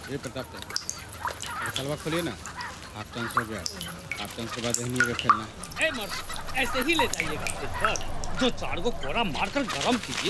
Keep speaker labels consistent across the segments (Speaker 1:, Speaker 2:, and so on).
Speaker 1: ये प्रताप तलवा खोलिए ना। हाफ चांस हो गया, हाफ चांस के बाद नहीं होगा खेलना।
Speaker 2: ए मर्द, ऐसे ही ले जाइएगा। जो 4 को कोड़ा मारकर गरम कीजिए।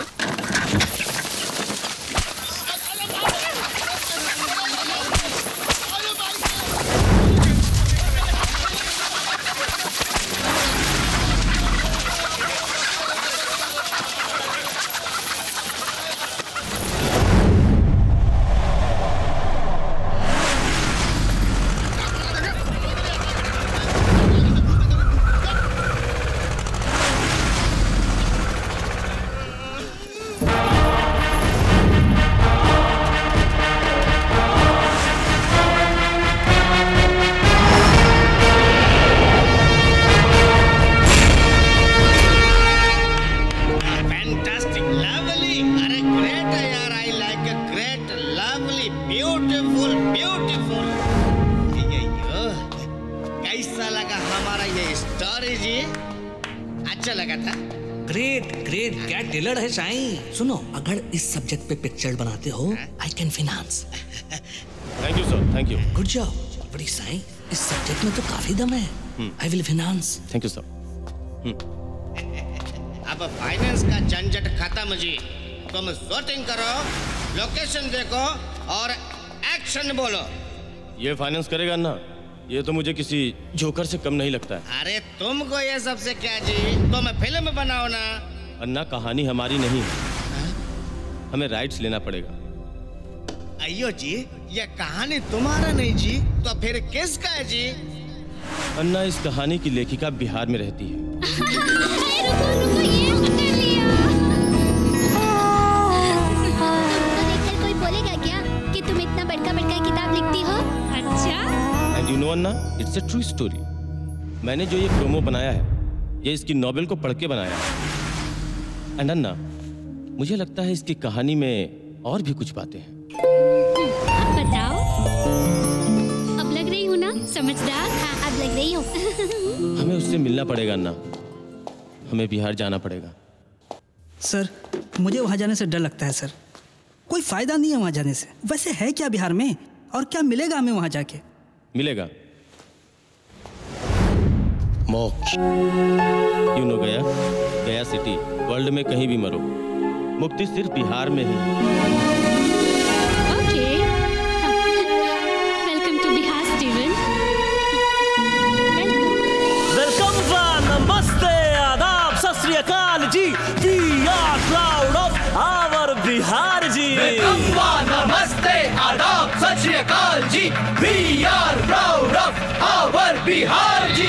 Speaker 3: सुनो, अगर इस सब्जेक्ट पे पिक्चर बनाते हो, I can finance.
Speaker 4: Thank you sir, thank you.
Speaker 3: Good job. बड़ी साईं, इस सब्जेक्ट में तो काफी दम है. I will finance.
Speaker 4: Thank you sir.
Speaker 5: अब फाइनेंस का झंझट खत्म जी. तुम शूटिंग करो, लोकेशन देखो और एक्शन बोलो.
Speaker 4: ये फाइनेंस करेगा ना? ये तो मुझे किसी जोकर से कम नहीं लगता है.
Speaker 5: अरे तुमको ये सबसे क्या जी? तुम फिल्म बनाओ ना.
Speaker 4: अन्ना, कहानी हमारी नहीं है, हमें राइट्स लेना पड़ेगा.
Speaker 5: अयो जी, ये कहानी तुम्हारा नहीं जी, तो फिर किसका है जी?
Speaker 4: अन्ना, इस कहानी की लेखिका बिहार में रहती है.
Speaker 6: रुको, ये पकड़ लिया. तुमको देखकर कोई बोलेगा क्या कि तुम इतना बड़का किताब लिखती हो? अच्छा.
Speaker 4: And you know Anna, it's a true story. मैंने जो ये प्रोमो बनाया है, ये इसकी नॉवेल को पढ़ के बनाया है. एंड अन्ना, मुझे लगता है इसकी कहानी में और भी कुछ बातें हैं.
Speaker 6: अब बताओ. अब लग रही हूँ ना समझदार? हाँ, अब लग रही हूँ.
Speaker 4: हमें उससे मिलना पड़ेगा अन्ना, हमें बिहार जाना पड़ेगा.
Speaker 7: सर, मुझे वहाँ जाने से डर लगता है सर. कोई फायदा नहीं है वहाँ जाने से. वैसे है क्या बिहार में, और क्या मिलेगा हमें वहाँ जाके?
Speaker 4: मिलेगा मोक्ष. You know Gaya city, world में कहीं भी मरो, मुक्ति सिर्फ बिहार में ही.
Speaker 6: Okay, welcome to Bihar Steven.
Speaker 2: Welcome वा, नमस्ते, आदाब, सत श्री अकाल जी. We are proud of our Bihar ji.
Speaker 8: Welcome वा, नमस्ते, आदाब, सत श्री अकाल जी. We are proud of our Bihar ji.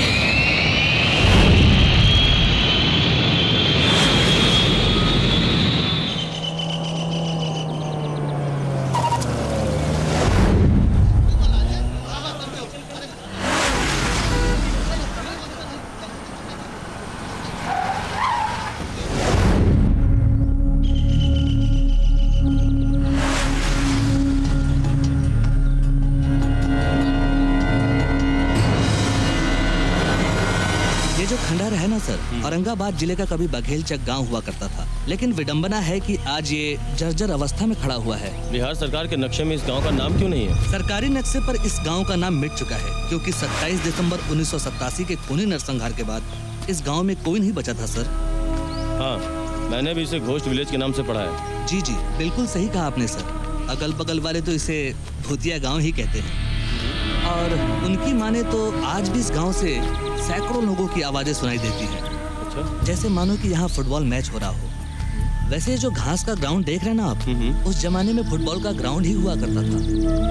Speaker 3: खंडहर है ना सर, औरंगाबाद जिले का कभी बघेलचक गांव हुआ करता था, लेकिन विडंबना है कि आज ये जर्जर अवस्था में खड़ा हुआ है.
Speaker 4: बिहार सरकार के नक्शे में इस गांव का नाम क्यों नहीं है?
Speaker 3: सरकारी नक्शे पर इस गांव का नाम मिट चुका है, क्योंकि 27 दिसंबर 1987 के खूनी नरसंहार के बाद इस गाँव में कोई नहीं बचा था सर.
Speaker 4: हाँ, मैंने भी इसे घोस्ट विलेज के नाम से पढ़ा है.
Speaker 3: जी जी, बिल्कुल सही कहा आपने सर. अगल बगल वाले तो इसे भूतिया गाँव ही कहते हैं, और उनकी माने तो आज भी इस गांव से सैकड़ों लोगों की आवाजें सुनाई देती हैं.
Speaker 4: अच्छा?
Speaker 3: जैसे मानो कि यहाँ फुटबॉल मैच हो रहा हो. वैसे जो घास का ग्राउंड देख रहे हैं ना आप, उस जमाने में फुटबॉल का ग्राउंड ही हुआ करता था.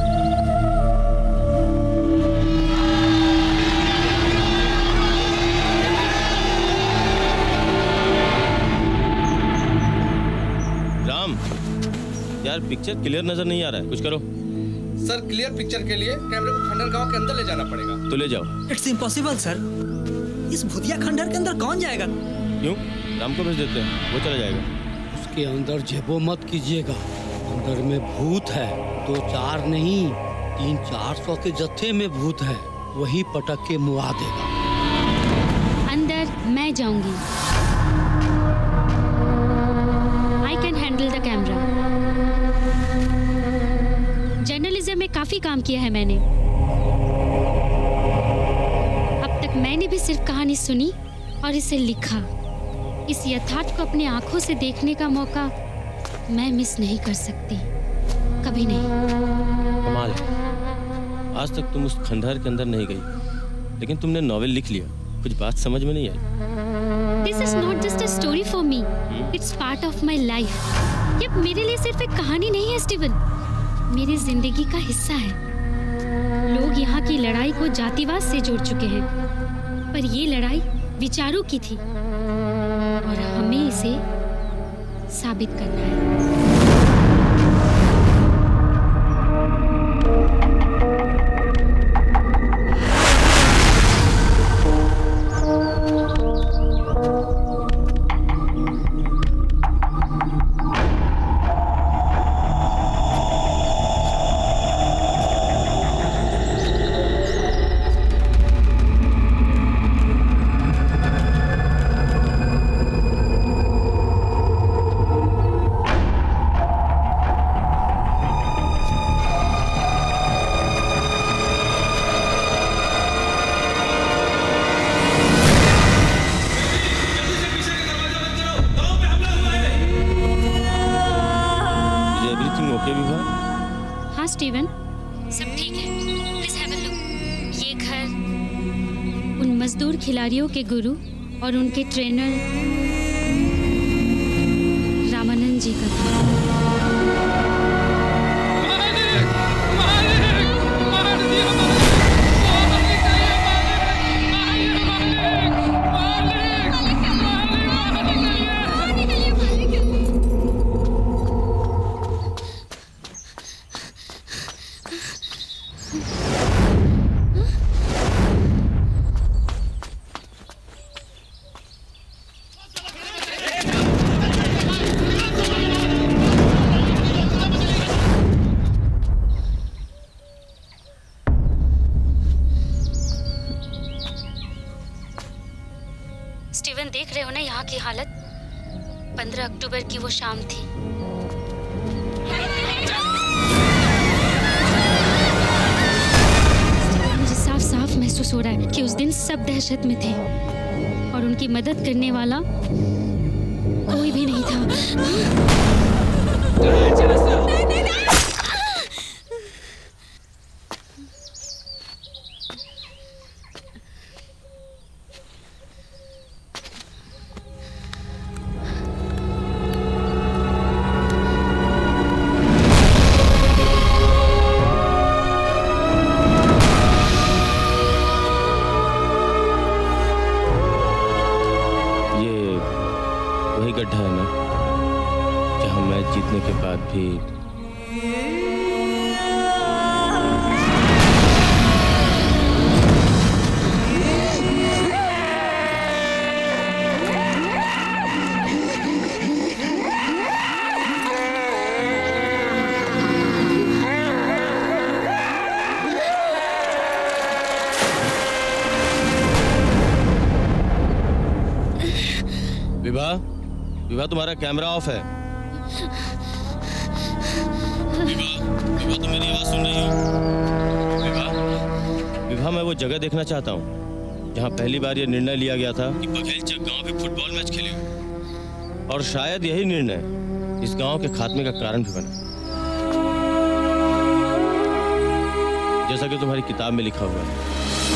Speaker 4: राम, यार पिक्चर क्लियर नजर नहीं आ रहा है, कुछ करो.
Speaker 9: सर, क्लियर पिक्चर के लिए कैमरे को खंडहर गांव के अंदर ले जाना पड़ेगा.
Speaker 4: तो ले जाओ.
Speaker 7: It's impossible sir. इस भूतिया खंडहर के अंदर कौन जाएगा?
Speaker 4: क्यों? राम को भेज देते हैं, वो चला जाएगा.
Speaker 2: उसके अंदर जेबो मत कीजिएगा, अंदर में भूत है. 2-4 नहीं, 300-400 के जत्थे में भूत है. वही पटक के मुआ देगा.
Speaker 6: अंदर मैं जाऊंगी. I can handle the camera. काफी काम किया है मैंने। अब तक मैंने भी सिर्फ कहानी सुनी और इसे लिखा। इस यथार्थ को अपने आंखों से देखने का मौका मैं मिस नहीं कर सकती, कभी नहीं।
Speaker 4: कमाल है, आज तक तुम उस खंडहर के अंदर नहीं गई, लेकिन तुमने नॉवेल लिख लिया। कुछ बात समझ में नहीं आई।
Speaker 6: This is not just a story for me. It's part of my life. ये मेरे लिए सिर्फ एक कहानी नहीं है स्टीवन, मेरी जिंदगी का हिस्सा है। लोग यहाँ की लड़ाई को जातिवाद से जोड़ चुके हैं, पर ये लड़ाई विचारों की थी और हमें इसे साबित करना है। खिलाड़ियों के गुरु और उनके ट्रेनर रामानंद जी का था। देख रहे हो ना यहाँ की हालत। 15 अक्टूबर की वो शाम थी। मुझे साफ साफ महसूस हो रहा है कि उस दिन सब दहशत में थे और उनकी मदद करने वाला कोई भी नहीं था।
Speaker 4: विभा तुम्हारा कैमरा ऑफ है। विभा तुम मेरी आवाज सुन रही हो? विभा मैं वो जगह देखना चाहता हूँ जहाँ पहली बार ये निर्णय लिया गया था कि बघेलचक गांव भी फुटबॉल मैच खेलेगा, और शायद यही निर्णय इस गांव के खात्मे का कारण भी बना, जैसा कि तुम्हारी किताब में लिखा हुआ है।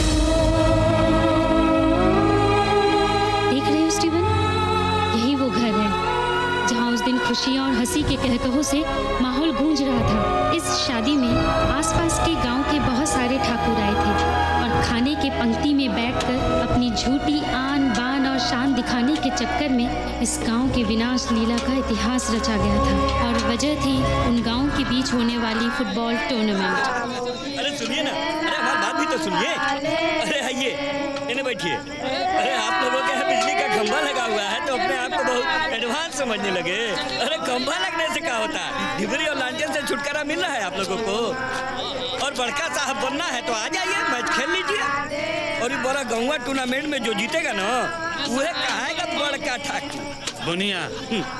Speaker 6: खुशियाँ और हंसी के कहकहों से माहौल गूंज रहा था। इस शादी में आसपास के गांव के बहुत सारे ठाकुर आए थे और खाने के पंक्ति में बैठकर अपनी झूठी आन बान और शान दिखाने के चक्कर में इस गांव के विनाश लीला का इतिहास रचा गया था और वजह थी उन गांव के बीच होने वाली फुटबॉल टूर्नामेंट।
Speaker 10: अरे सुनिए ना, अरे हमारी बात भी तो सुनिए। अरे आइए, इन्हें बैठिए। अरे आप लोगों के यहाँ बिजली का खंभा लगा हुआ है तो अपने आप को बहुत एडवांस समझने लगे। अरे खंभा लगने से क्या होता है, ढिबरी और लालटेन से छुटकारा मिल रहा है आप लोगों को। और बड़का साहब बनना है तो आ जाइए, मैच खेल लीजिए। और ये बड़ा गौवा टूर्नामेंट में जो जीतेगा ना वह कहेगा बड़का ठाकुर बुनिया,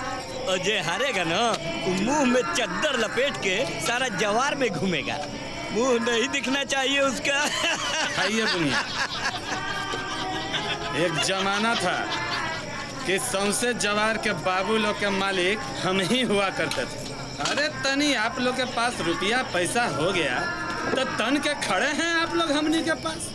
Speaker 10: और जो हारेगा ना मुंह में चद्दर लपेट के सारा जवार में घूमेगा। मुंह नहीं दिखना चाहिए उसका।
Speaker 11: है ये दुनिया। एक जमाना था कि सौंसे जवार के बाबू लोग के मालिक हम ही हुआ करते थे। अरे तनी आप लोग के पास रुपया पैसा हो गया तो तन के खड़े हैं आप लोग हमनी के पास,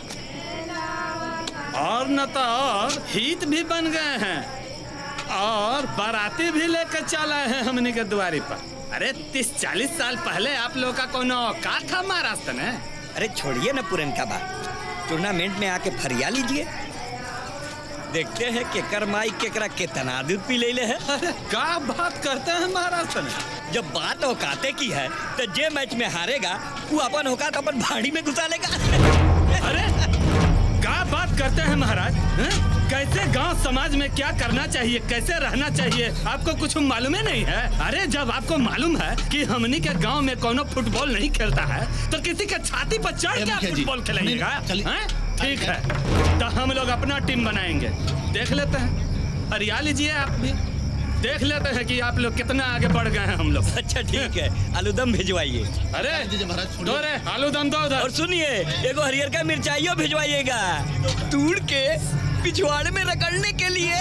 Speaker 11: और न तो और हित भी बन गए हैं और बाराती भी लेकर चल आए हैं हमनी के द्वारी पर। अरे 30-40 साल पहले आप लोग का कोनो औकात था महाराष्ट्र में?
Speaker 10: अरे छोड़िए ना पुरन का बात, टूर्नामेंट में आके फरिया लीजिए, देखते हैं केकर माई केकरा कितना दूध पी ले है।
Speaker 11: क्या बात करते हैं महाराष्ट्र में?
Speaker 10: जब बात औकाते की है तो जे मैच में हारेगा वो अपन औकात अपन भाड़ी में घुसा लेगा।
Speaker 11: अरे क्या बात करते हैं महाराज? कैसे गांव समाज में क्या करना चाहिए, कैसे रहना चाहिए, आपको कुछ मालूम ही नहीं है? अरे जब आपको मालूम है कि हमनी के गांव में कोनो फुटबॉल नहीं खेलता है तो किसी के छाती पर चढ़ के फुटबॉल खेलेगा? ठीक है, तो हम लोग अपना टीम बनाएंगे, देख लेते हैं। और या लीजिए आप भी देख लेते हैं कि आप लोग कितना आगे बढ़ गए हैं हम लोग।
Speaker 10: अच्छा ठीक है, आलूदम भिजवाइए।
Speaker 11: अरे दो रे आलूदम दो उधर।
Speaker 10: और सुनिए एगो हरियर का मिर्चाइयो भिजवाइएगा, तूड़ के पिछवाड़े में रगड़ने के लिए।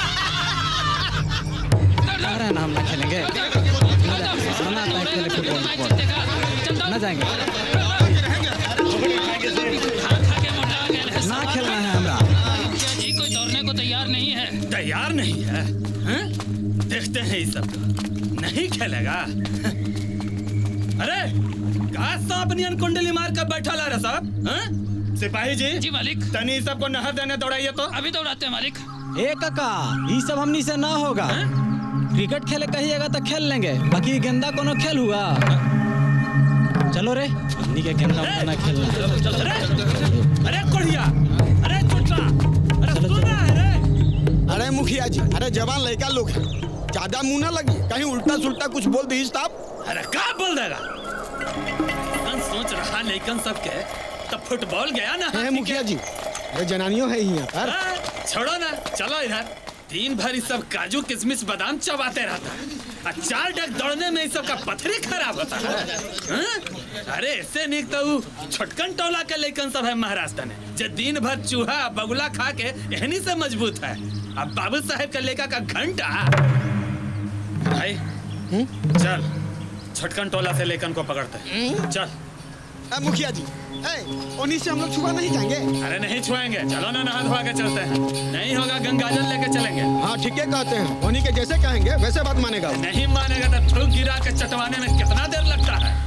Speaker 12: हम ना खेलेंगे, ना जाएंगे, ना खेलना है हमरा।
Speaker 13: जी कोई दौड़ने को तैयार नहीं है।
Speaker 11: तैयार नहीं है? देखते हैं ये सब नहीं खेलेगा। अरे सांप नियन कुंडली मार कर बैठा ला रहा साहब। सिपाही जी।
Speaker 13: जी मालिक।
Speaker 11: तनी सबको नहर देने दौड़ाइए तो।
Speaker 13: अभी दौड़ाते हैं मालिक।
Speaker 12: ए काका, ये सब हमनी से ना होगा। क्रिकेट खेले कहिएगा तो खेल लेंगे, बाकी गेंदा कोनो खेल हुआ। चलो रे, हमनी के गेंदा ना खेलना।
Speaker 11: अरे कोढ़िया, अरे चुटला, अरे सुना है रे।
Speaker 14: अरे मुखिया जी, अरे जवान लड़का लोग हैं, ज्यादा मुंह ना लगी, कहीं उल्टा सुल्टा कुछ बोल दी साहब।
Speaker 11: अरे क्या बोल देगा? सोच रहा लेकिन सबके तो फुटबॉल गया ना।
Speaker 14: है मुखिया जी, अरे जनानियों है यहाँ पर।
Speaker 11: छोड़ो ना, चलो इधर। दिन भर ये सब काजू किशमिश बादाम चबाते रहता है, 4 डेग दौड़ने में सब का पथरी खराब होता है। अरे ऐसे नहीं तो छोटकन टोला के लेकिन सब है महाराष्ट्र में, जो दिन भर चूहा बगुला खा के यही से मजबूत है। अब बाबू साहेब का लेका का घंटा भाई चल छटकन टोला से लेकन को पकड़ते हैं। चल
Speaker 14: मुखिया जी, उन्हीं से हम लोग छुआ नहीं जाएंगे।
Speaker 11: अरे नहीं छुएंगे, चलो ना नहा धोआ के चलते हैं। नहीं होगा गंगाजल लेके चलेंगे।
Speaker 14: हाँ ठीक है कहते हैं, उन्हीं के जैसे कहेंगे वैसे बात मानेगा।
Speaker 11: नहीं मानेगा तो थूक गिरा के चटवाने में कितना देर लगता है।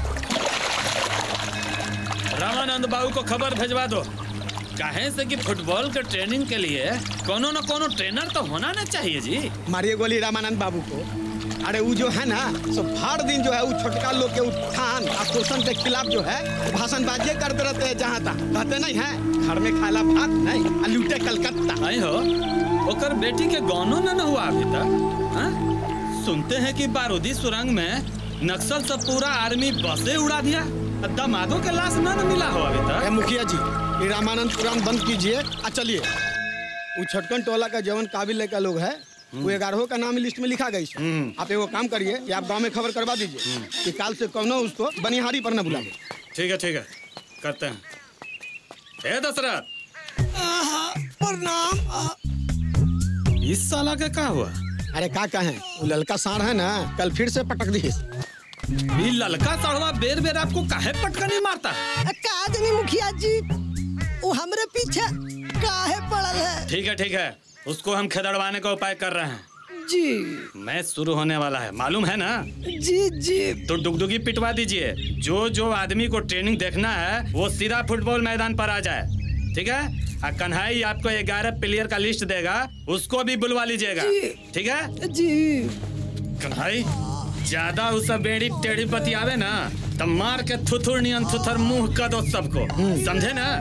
Speaker 11: रामानंद बाबू को खबर भेजवा दो, कहे से कि फुटबॉल के ट्रेनिंग के लिए कोनो न कोनो ट्रेनर तो होना ना चाहिए जी।
Speaker 14: मारिए गोली रामानंद बाबू को। अरे वो जो है ना, सो हर दिन जो है वो छोटका लोग के उत्थान और शोषण के खिलाफ जो है भाषणबाजी करते रहते हैं। जहाँ तक कहते नहीं है घर में खाला भात नहीं लूटे कलकत्ता।
Speaker 11: नहीं हो ओकर बेटी के गौनो न हुआ अभी तक। सुनते हैं कि बारूदी सुरंग में नक्सल सब पूरा आर्मी बसे उड़ा दिया, दमादों के लाश न मिला हो अभी तक।
Speaker 14: मुखिया जी, ये रामानंद पुराण बंद कीजिए। चलिए वो छटकन टोला का जवन काबिल लड़का लोग है वो 11 का नाम लिस्ट में लिखा गई है। आप एगो काम करिए कि आप गांव में खबर करवा दीजिए कि काल से कौनो उसको बनिहारी पर न बुला ले।
Speaker 11: ठीक है करते हैं। ए दशरथ
Speaker 14: प्रणाम।
Speaker 11: इस साला का क्या हुआ?
Speaker 14: अरे का कहें, वो ललका साढ़ है ना, कल फिर से पटक दी।
Speaker 11: ये ललका साढ़वा बेर बेर आपको काहे पटकनी मारता है?
Speaker 15: का जानी मुखिया जी, वो हमरे पीछे काहे पड़ल है।
Speaker 11: ठीक है, उसको हम खदेड़वाने का उपाय कर रहे हैं
Speaker 15: जी।
Speaker 11: मैच शुरू होने वाला है, मालूम है ना?
Speaker 15: जी
Speaker 11: तो डुगडुगी पिटवा दीजिए। जो आदमी को ट्रेनिंग देखना है वो सीधा फुटबॉल मैदान पर आ जाए, ठीक है? कन्हाई आपको 11 प्लेयर का लिस्ट देगा, उसको भी बुलवा लीजिएगा, ठीक है
Speaker 15: जी?
Speaker 11: कन्हाई ज्यादा उस बेड़ी टेढ़ी बतियावे ना तो मार के थुथुर नियन थुथर मुंह कर दो सबको, समझे ना?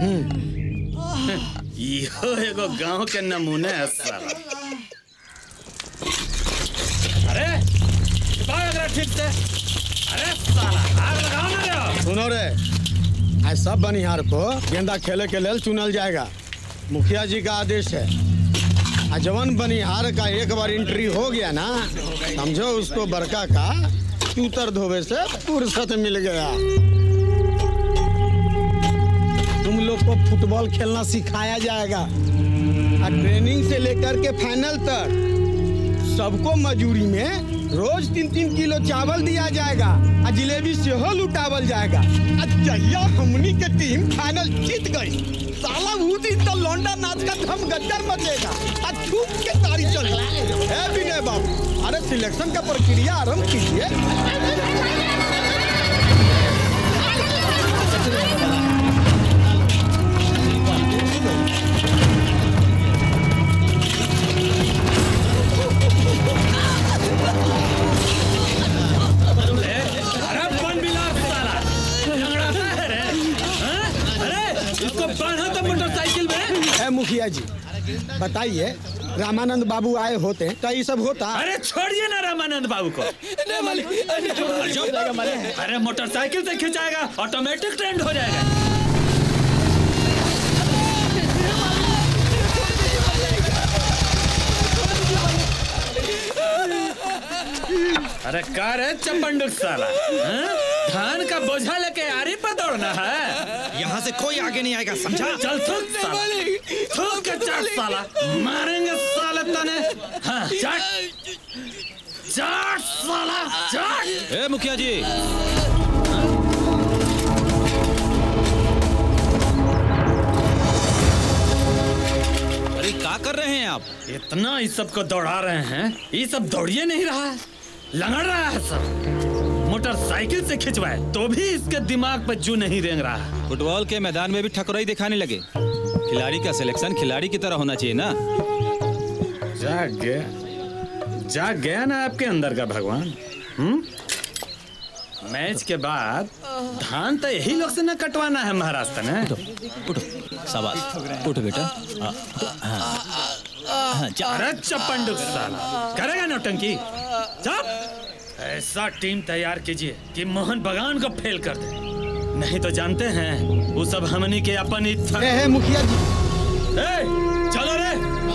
Speaker 11: यो एगो गांव के नमूने है साला। अरे ठीक से, अरे साला आग लगाओ ना रे।
Speaker 14: सुनो रे, सब बनिहार को गेंदा खेले के लिए चुनल जाएगा, मुखिया जी का आदेश है। जवन बनिहार का एक बार एंट्री हो गया ना, समझो उसको बरका का चूतर धोवे से फुर्सत मिल गया। तुम लोग को फुटबॉल खेलना सिखाया जाएगा और ट्रेनिंग से लेकर के फाइनल तक सबको मजूरी में रोज 3-3 किलो चावल दिया जाएगा और जिलेबी से हो लुटावल जाएगा। जहिया हमनी के टीम फाइनल जीत गई साला उस दिन तो लौंडा नाच का धम गद्दर मचेगा और छूट के तारी चलेगी। है विनय बाबू, अरे सिलेक्शन का प्रक्रिया आरंभ कीजिए।
Speaker 11: मोटरसाइकिल में
Speaker 14: मुखिया जी बताइए, रामानंद बाबू आए होते तो ये सब होता?
Speaker 11: अरे छोड़िए ना रामानंद बाबू को। अरे मोटरसाइकिल से खिंचाएगा, ऑटोमेटिक ट्रेंड हो जाएगा। अरे कार है चपंडुक साला, धान का बोझा लेके आरी पर दौड़ना है। यहाँ से कोई आगे नहीं आएगा, समझा? चल थूक साला, थूक के चाट साला, मारेंगे साले तने। हाँ चाट चाट साला चाट।
Speaker 12: ए मुखिया जी, अरे क्या कर रहे हैं आप?
Speaker 11: इतना इस सब को दौड़ा रहे हैं, ये सब दौड़िए नहीं रहा है, लंगड़ रहा है सब। मोटरसाइकिल से खिंचवाए तो भी इसके दिमाग पर जू नहीं रेंग रहा है।
Speaker 12: फुटबॉल के मैदान में भी ठकुराई दिखाने लगे। खिलाड़ी का सिलेक्शन खिलाड़ी की तरह होना चाहिए ना।
Speaker 11: जाग गया ना आपके अंदर का भगवान। मैच के बाद धान तो यही लोग से न कटवाना है महाराष्ट्र ने।
Speaker 12: उठो शाबाश, उठो बेटा।
Speaker 11: अरे चपंडुक साला, करेगा नौटंकी? चुप! ऐसा टीम तैयार कीजिए कि मोहन बगान को फेल कर दे, नहीं तो जानते हैं वो सब हमनी के अपन
Speaker 14: मुखिया जी।
Speaker 11: चलो रे।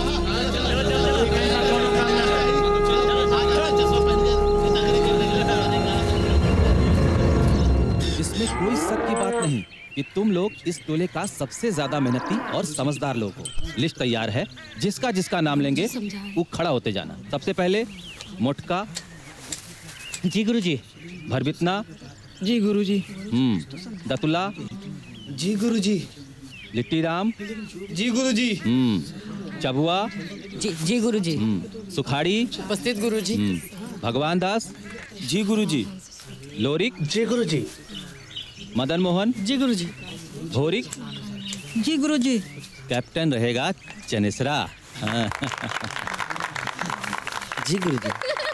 Speaker 12: इसमें कोई शक की बात नहीं कि तुम लोग इस टोले का सबसे ज्यादा मेहनती और समझदार लोग हो। लिस्ट तैयार है, जिसका जिसका नाम लेंगे वो खड़ा होते जाना। सबसे पहले मोटका।
Speaker 2: जी गुरुजी।
Speaker 12: भरबितना।
Speaker 2: जी गुरुजी।
Speaker 12: दतुला।
Speaker 2: जी गुरुजी।
Speaker 12: लिट्टी राम।
Speaker 2: जी गुरुजी।
Speaker 12: चबुआ।
Speaker 2: जी गुरुजी।
Speaker 12: सुखाड़ी।
Speaker 2: उपस्थित गुरुजी।
Speaker 12: भगवान दास।
Speaker 2: जी गुरुजी।
Speaker 12: लोरिक।
Speaker 2: जी गुरुजी।
Speaker 12: मदन मोहन।
Speaker 2: जी गुरुजी।
Speaker 12: भोरिक।
Speaker 7: जी गुरुजी।
Speaker 12: कैप्टन रहेगा चनेसरा।
Speaker 2: जी गुरुजी।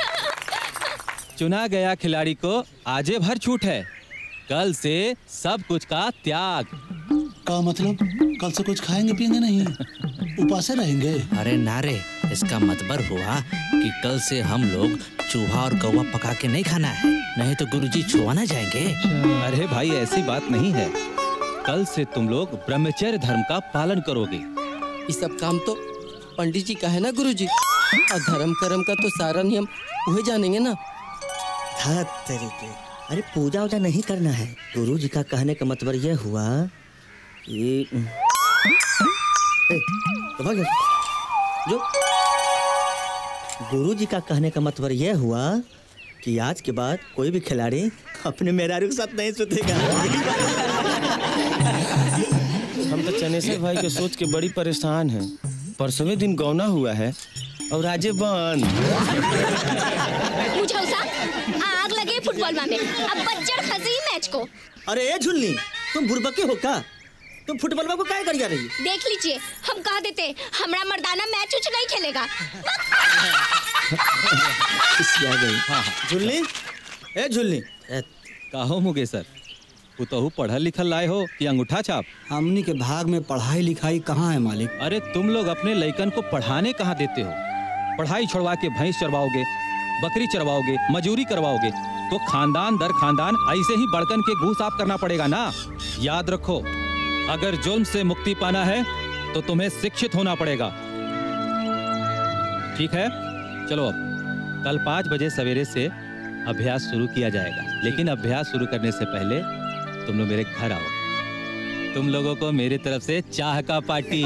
Speaker 12: चुना गया खिलाड़ी को आजे भर छूट है, कल से सब कुछ का त्याग।
Speaker 16: का मतलब कल से कुछ खाएंगे पिएंगे नहीं, उपास रहेंगे?
Speaker 17: अरे नारे, इसका मतलब हुआ कि कल से हम लोग चूहा और कौवा पका के नहीं खाना है, नहीं तो गुरुजी छुआना जाएंगे।
Speaker 12: अरे भाई ऐसी बात नहीं है, कल से तुम लोग ब्रह्मचर्य धर्म का पालन करोगे।
Speaker 2: ये सब काम तो पंडित जी का है ना गुरुजी, और धर्म कर्म का तो सारा नियम वही जानेंगे ना।
Speaker 18: तरीके, अरे पूजा वूजा नहीं करना है। गुरु जी का कहने का मतलब यह हुआ कि जो गुरु जी का कहने का मतलब यह हुआ कि आज के बाद कोई भी खिलाड़ी अपने मेहरारू के साथ नहीं सुतेगा।
Speaker 4: हम तो चनेसर भाई के सोच के बड़ी परेशान हैं। परसों दिन गौना हुआ है और राजे बंद।
Speaker 19: आग लगे फुटबॉल में, अब बच्चर खसी मैच को।
Speaker 18: अरे ए झुल्ली, तुम बुरबके हो का? तुम फुटबॉल को क्या कर जा रही?
Speaker 19: देख लीजिए, हम कह देते हमरा मर्दाना मैच उच नहीं खेलेगा।
Speaker 18: झुल्ली, ए झुल्ली,
Speaker 12: कहो मुगे सर, पुतहु पढ़ल लिखल लाए हो कि अंगूठा छाप?
Speaker 7: हमनी के भाग में पढ़ाई लिखाई कहाँ है मालिक?
Speaker 12: अरे तुम लोग अपने लइकन को पढ़ाने कहाँ देते हो? पढ़ाई छोड़वा के भैंस चरवाओगे, बकरी चरवाओगे, मजूरी करवाओगे तो खानदान दर खानदान ऐसे ही बड़कन के घूस साफ करना पड़ेगा ना। याद रखो, अगर जुल्म से मुक्ति पाना है तो तुम्हें शिक्षित होना पड़ेगा। ठीक है, चलो अब कल 5 बजे सवेरे से अभ्यास शुरू किया जाएगा, लेकिन अभ्यास शुरू करने से पहले तुम लोग मेरे घर आओ।
Speaker 17: तुम लोगों को मेरी तरफ से चाह का पार्टी।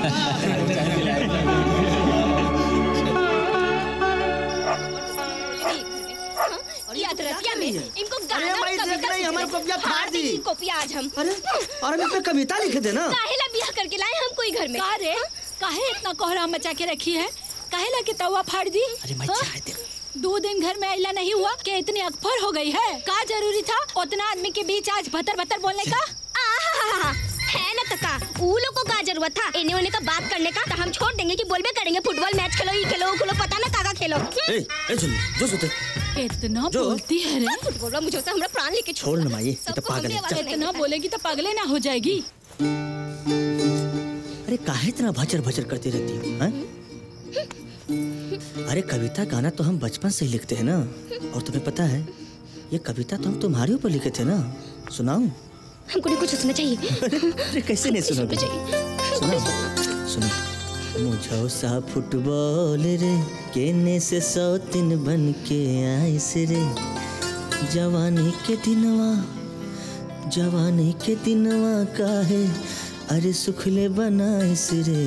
Speaker 19: इनको गाना हमारी कॉपिया फाड़ दी। कॉपिया आज हम
Speaker 18: और हम कविता लिखे थे ना।
Speaker 19: काहेला बियाह करके लाए हम कोई घर में।
Speaker 20: काहे इतना कोहरा मचा के रखी है? काहेला के तवा फाड़ दी?
Speaker 18: अरे मैं चाय दे।
Speaker 20: 2 दिन घर में आइला नहीं हुआ कि इतनी अकफर हो गई है? का जरूरी था उतना आदमी के बीच आज भतर भतर बोलने का?
Speaker 19: है ना तका, वो लोग को का जरूरत था इन्हें उन्हें का बात करने का? तो हम छोड़ देंगे कि बोलबे करेंगे फुटबॉल मैच खेलो, ये खेलो, वो खेलो, पता ना काका खेलो।
Speaker 18: ए जो सुते
Speaker 20: इतना बोलती है रे।
Speaker 19: फुटबॉल मुझे होता हमरा प्राण लेके
Speaker 18: छोड़ ना माई, ये तो पागल है।
Speaker 20: इतना बोलेगी तो पागले ना हो जाएगी।
Speaker 18: अरे काहे इतना भचर भचर करती रहती हो? हैं? अरे कविता गाना तो हम बचपन से ही लिखते हैं ना। और तुम्हें पता है ये कविता तो हम तुम्हारे ऊपर लिखे थे ना। सुनाऊं?
Speaker 19: हमको नहीं कुछ सुनना चाहिए।
Speaker 18: अरे कैसे नहीं सुनोगे? सुनो। मुझे सा फुटबॉल रे केने से 100 बन के आइस रे। जवानी के दिनवा काहे अरे सुखले बनाइस रे।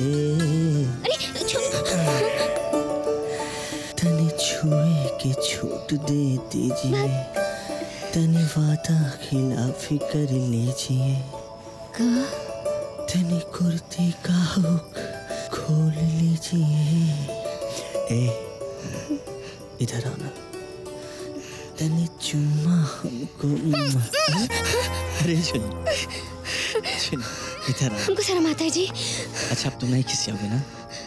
Speaker 18: तनी छुए के छूट दे दीजिए, तनी वादा खिलाफी कर लीजिए। तनी कुर्ती का हुक खोल लीजिए। इधर आना, तनी चुम्मा हमको। अरे सुन इधर आ।
Speaker 19: हमको शर्म आता है जी।
Speaker 18: अच्छा अब तुम नहीं खिसियोगे ना?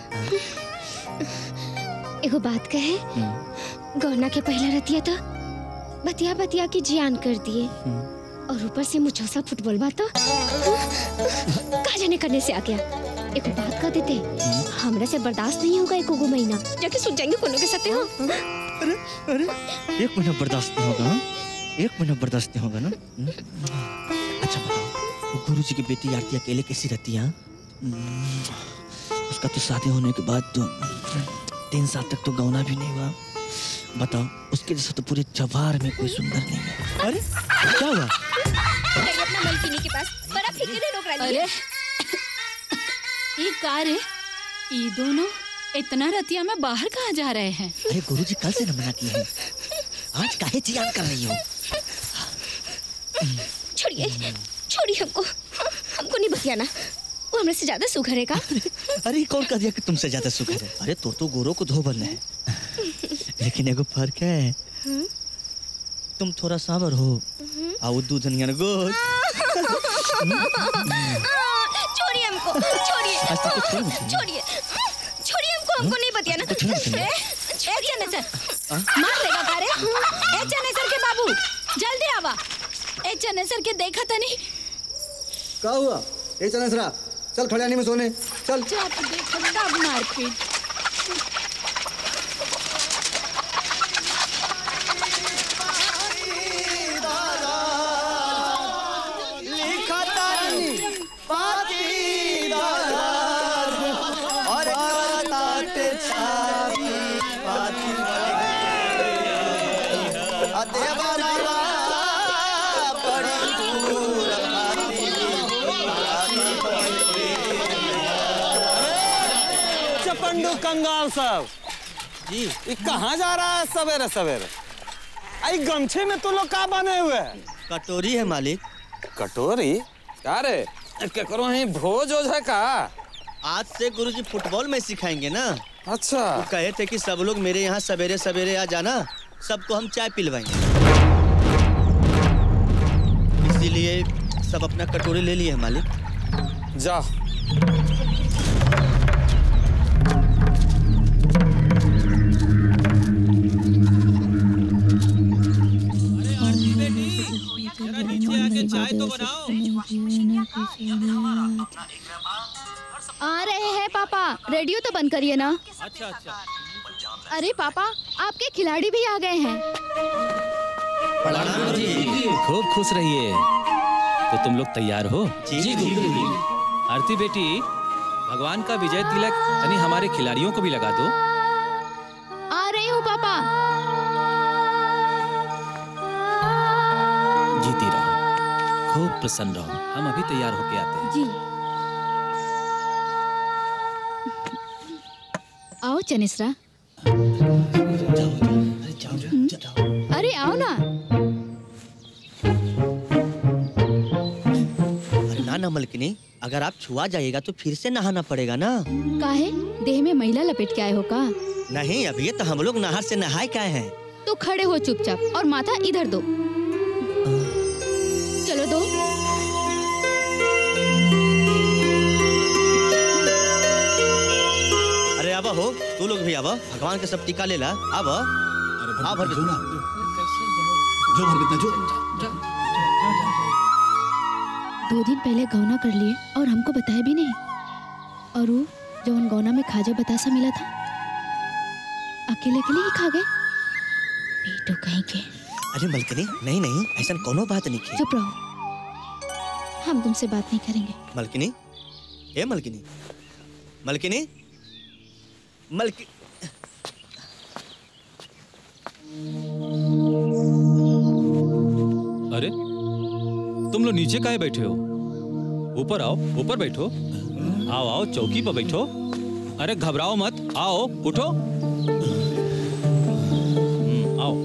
Speaker 19: एगो बात कहे, गौना के पहला रतिया तो बतिया के जियान कर दिए और ऊपर से मुझोसा फुटबॉल बात तो कहा जाने करने से आ गया। एक बात कह देते, हमरा से बर्दाश्त नहीं होगा 1 महीना, जाके सुन जाएंगे कोनो के साथ हो।
Speaker 18: अरे 1 महीना बर्दाश्त नहीं होगा? 1 महीना बर्दाश्त नहीं होगा ना? अच्छा बताओ, गुरुजी की बेटी आरती अकेले कैसी रहती है? उसका तो शादी होने के बाद तो 3 साल तक तो गौना भी नहीं हुआ। बताओ, उसके जैसा तो पूरे जवार में कोई सुंदर नहीं है। अरे क्या हुआ?
Speaker 19: अपना मलकिनी के पास बड़ा फिक्र लोग रही है।
Speaker 20: ये कार है, ये दोनों इतना रतिया में बाहर कहाँ जा रहे हैं?
Speaker 18: अरे गुरुजी कल से न मना किए हैं, आज काहे जियान कर रही हो?
Speaker 19: छोड़िए हमको नहीं बतियाना। वो हमसे से ज्यादा सुघर है का?
Speaker 18: अरे कौन कह दिया कि तुमसे ज्यादा सुघर है? अरे तो गोरों को धो बनना है। लेकिन एगो फर्क है, तुम थोड़ा सांवर हो और दूध नियन गोद।
Speaker 19: छोड़िए हमको, छोड़िए हमको नहीं बतियाना।
Speaker 20: मार देगा कारे? चनेसर के बाबू जल्दी आवा। चनेसर के देखा था नहीं?
Speaker 14: क्या हुआ? चनेसरा चल खड़ियानी में सोने चल।
Speaker 20: देखा मारपीट।
Speaker 21: कंगाल साहब जी, ये कहाँ जा रहा है सवेरे सवेरे? आई गमछे में तो लोग का बने हुए हैं?
Speaker 18: कटोरी है मालिक।
Speaker 21: कटोरी? क्या रे? करो है भोज ओज है का?
Speaker 18: आज से गुरुजी फुटबॉल में सिखाएंगे ना।
Speaker 21: अच्छा।
Speaker 18: वो कहे थे कि सब लोग मेरे यहाँ सवेरे सवेरे आ जाना, सबको हम चाय पिलवाएंगे। इसीलिए सब अपना कटोरी ले लिए मालिक।
Speaker 21: जा।
Speaker 12: चाय तो बनाओ।
Speaker 22: आ रहे हैं पापा, रेडियो तो बंद करिए ना।
Speaker 12: अच्छा।
Speaker 22: अरे पापा, आपके खिलाड़ी भी आ गए हैं।
Speaker 17: प्रणाम जी। खूब खुश रहिए। तो तुम लोग तैयार हो?
Speaker 18: जी।
Speaker 17: आरती बेटी, भगवान का विजय तिलक यानी हमारे खिलाड़ियों को भी लगा दो।
Speaker 22: आ रही हूँ पापा।
Speaker 17: जीती रहो, खूब प्रसन्न रहो। हम अभी तैयार होके आते हैं।
Speaker 22: जी। आओ चनिसरा। अरे आओ ना।
Speaker 18: अरे ना मलकिनी, अगर आप छुआ जाइएगा तो फिर से नहाना पड़ेगा ना।
Speaker 22: काहे? देह में मैला लपेट के आए हो का?
Speaker 18: नहीं, अभी तो हम लोग नहर से नहाए का हैं।
Speaker 22: तो खड़े हो चुपचाप और माथा इधर दो। चलो दो।
Speaker 18: अरे आवा हो, तू लोग भी आवा, भगवान के सब टीका ले ला। आवा।
Speaker 16: अरे भर जो ना, जो भर कितना जो।
Speaker 22: 2 दिन पहले गौना कर लिए और हमको बताया भी नहीं। और वो जौन गौना में खाजा बतासा मिला था, अकेले अकेले ही खा गए। तो कहीं के।
Speaker 18: अरे मलकिनी, नहीं नहीं, ऐसा कोनो बात नहीं है।
Speaker 22: चुप रहो, हम तुमसे बात नहीं करेंगे।
Speaker 18: मलकिनी, ए मलकिनी, मलकिनी, मलकि
Speaker 12: अरे तुम लोग नीचे काहे बैठे हो? ऊपर आओ, ऊपर बैठो। आओ आओ, चौकी पर बैठो। अरे घबराओ मत, आओ उठो। आओ।